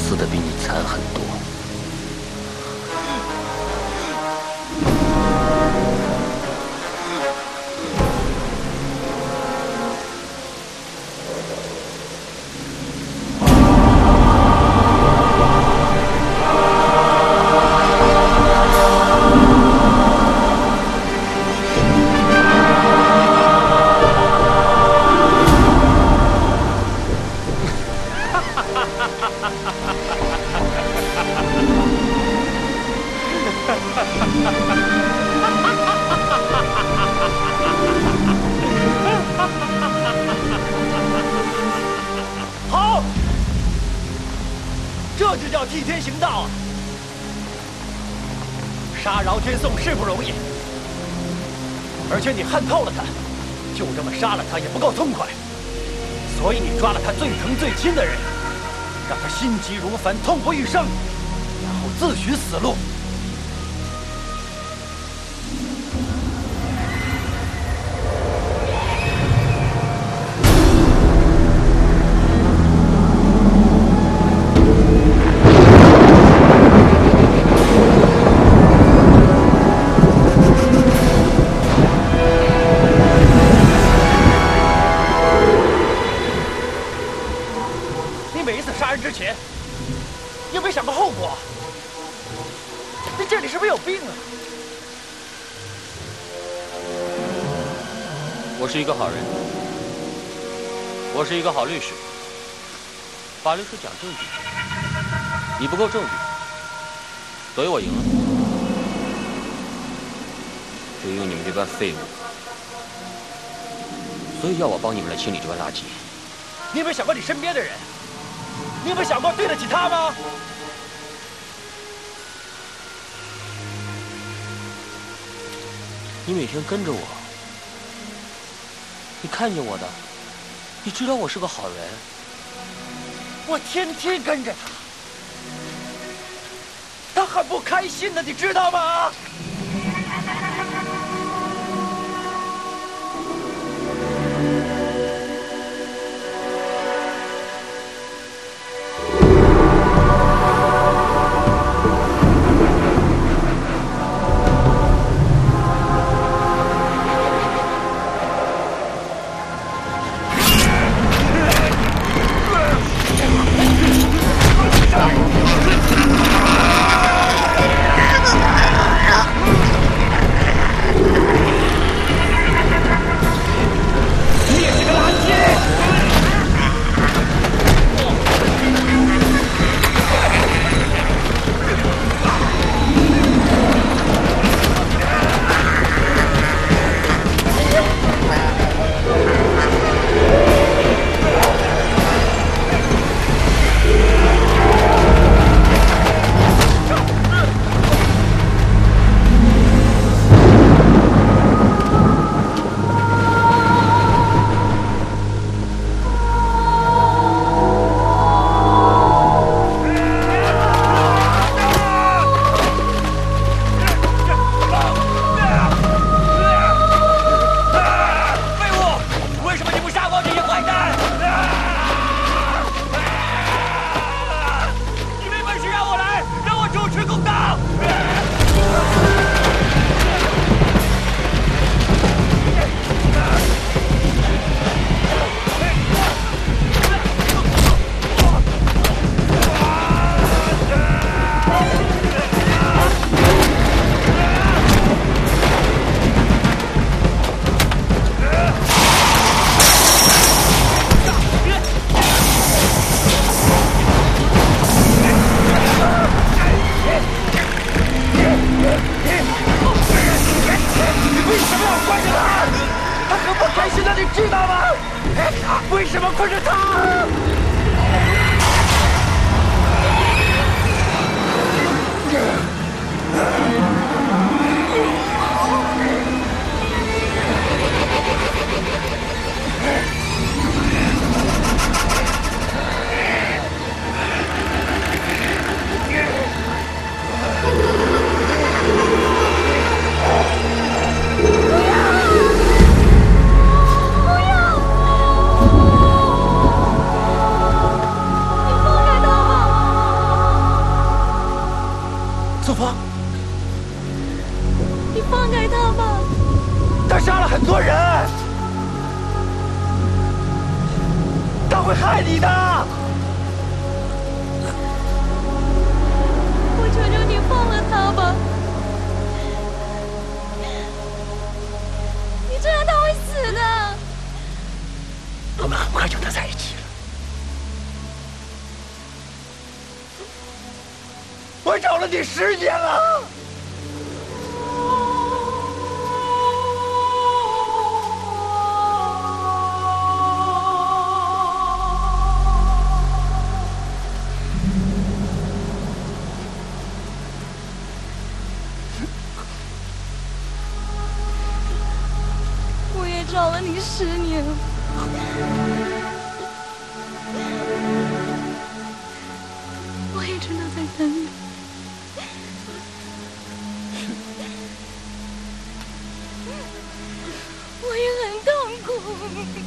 死的比你惨很多。 好，这就叫替天行道啊！杀饶天颂是不容易，而且你看透了他，就这么杀了他也不够痛快，所以你抓了他最疼最亲的人，让他心急如焚、痛不欲生，然后自寻死路。 之前，你有没有想过后果？你这里是不是有病啊？ 我是一个好人，我是一个好律师。法律是讲证据，你不够证据，所以我赢了。就因为你们这帮废物，所以要我帮你们来清理这帮垃圾。 你有没有想过你身边的人？ 你有没有想过对得起他吗？ 你每天跟着我，你看见我的，你知道我是个好人。 我天天跟着他，他很不开心的，你知道吗？ 啊！ 我找了你十年了。 我也找了你十年了。我一直都在等你。我也很痛苦。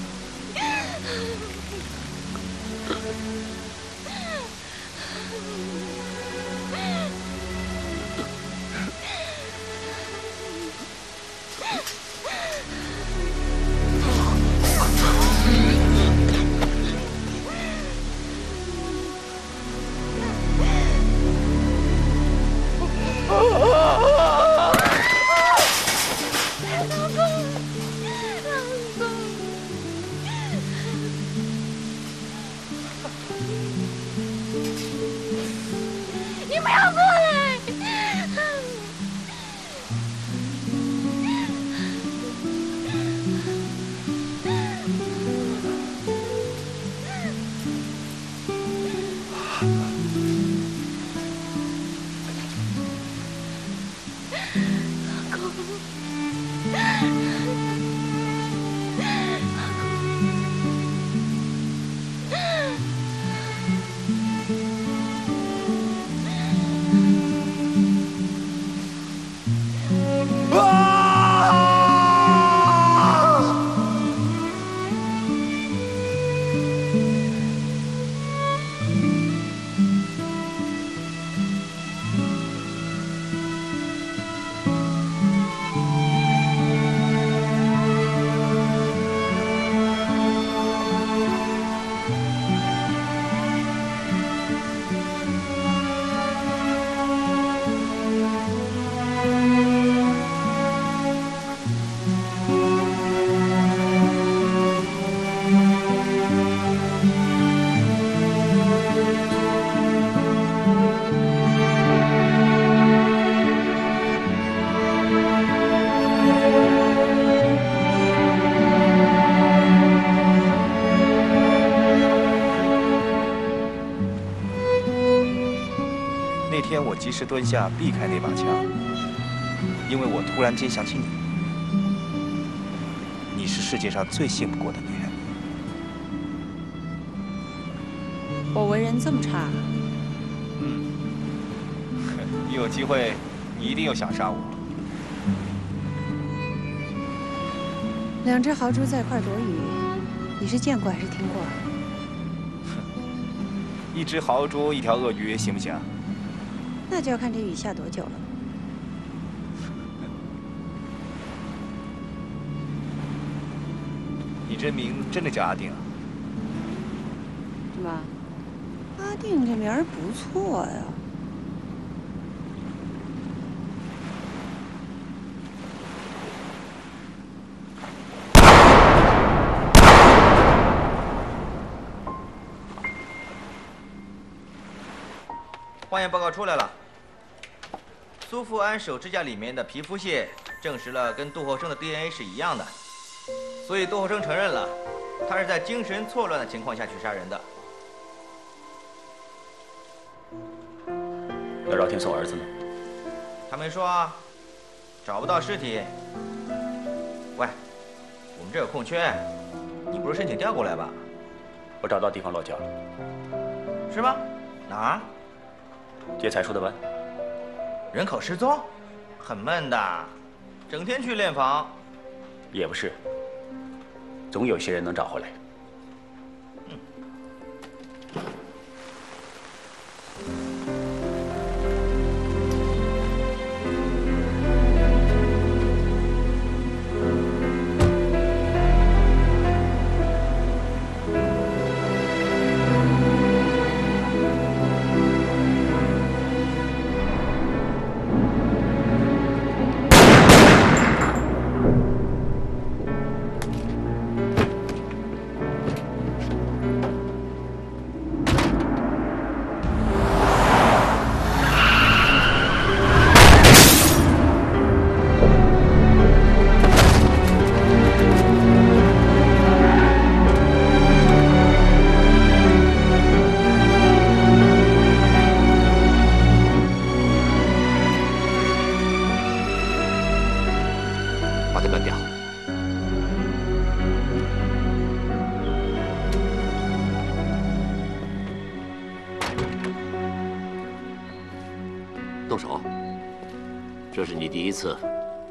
你不要过来！老公， 那天我及时蹲下避开那把枪，因为我突然间想起你。你是世界上最信不过的女人。 我为人这么差？ 嗯，你有机会，你一定又想杀我。 两只豪猪在一块躲雨，你是见过还是听过？ 一只豪猪，一条鳄鱼，行不行？ 那就要看这雨下多久了。 你真名真的叫阿定啊？ 怎么？阿定这名儿不错呀。 化验报告出来了，苏富安手指甲里面的皮肤屑证实了跟杜后生的 D N A 是一样的，所以杜后生承认了，他是在精神错乱的情况下去杀人的。 要饶天送儿子呢？ 他没说啊，找不到尸体。喂，我们这有空缺，你不是申请调过来吧？ 我找到地方落脚了。 是吗？哪儿？ 接才出的班。 人口失踪，很闷的，整天去练房。 也不是，总有些人能找回来。 动手。这是你第一次。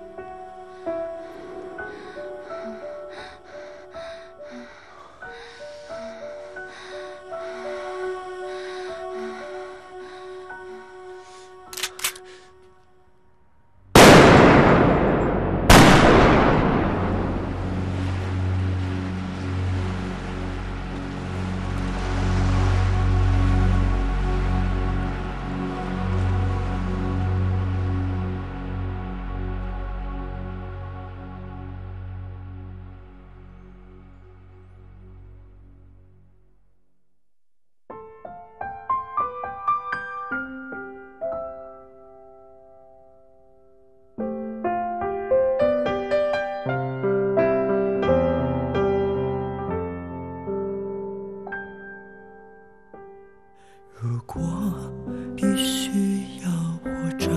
如果必须要活着，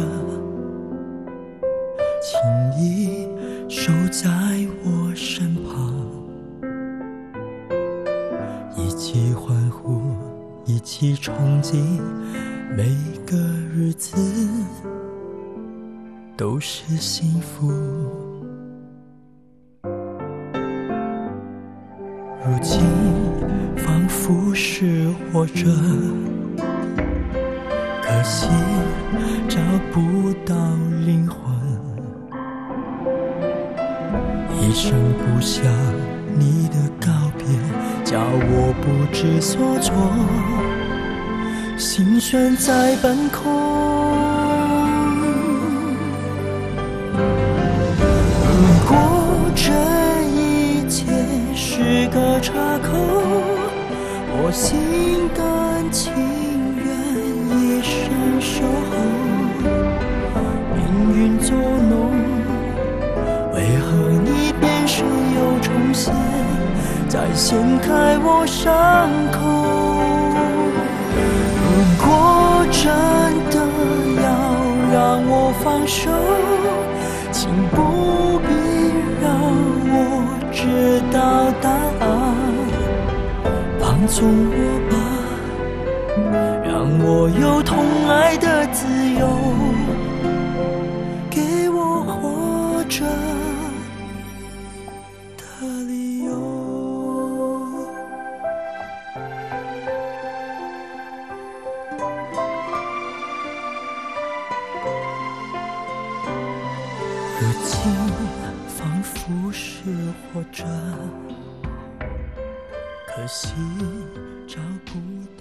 请你守在我身旁，一起欢呼，一起憧憬，每个日子都是幸福。如今仿佛是活着。 可惜找不到灵魂，一声不响你的告别，叫我不知所措，心悬在半空。如果这一切是个岔口，我心甘情愿。 一生守候，命运作弄，为何你变身又重现，再掀开我伤口？如果真的要让我放手，请不必让我知道答案，放纵我吧。 让我有痛爱的自由，给我活着的理由。如今仿佛是活着，可惜找不到。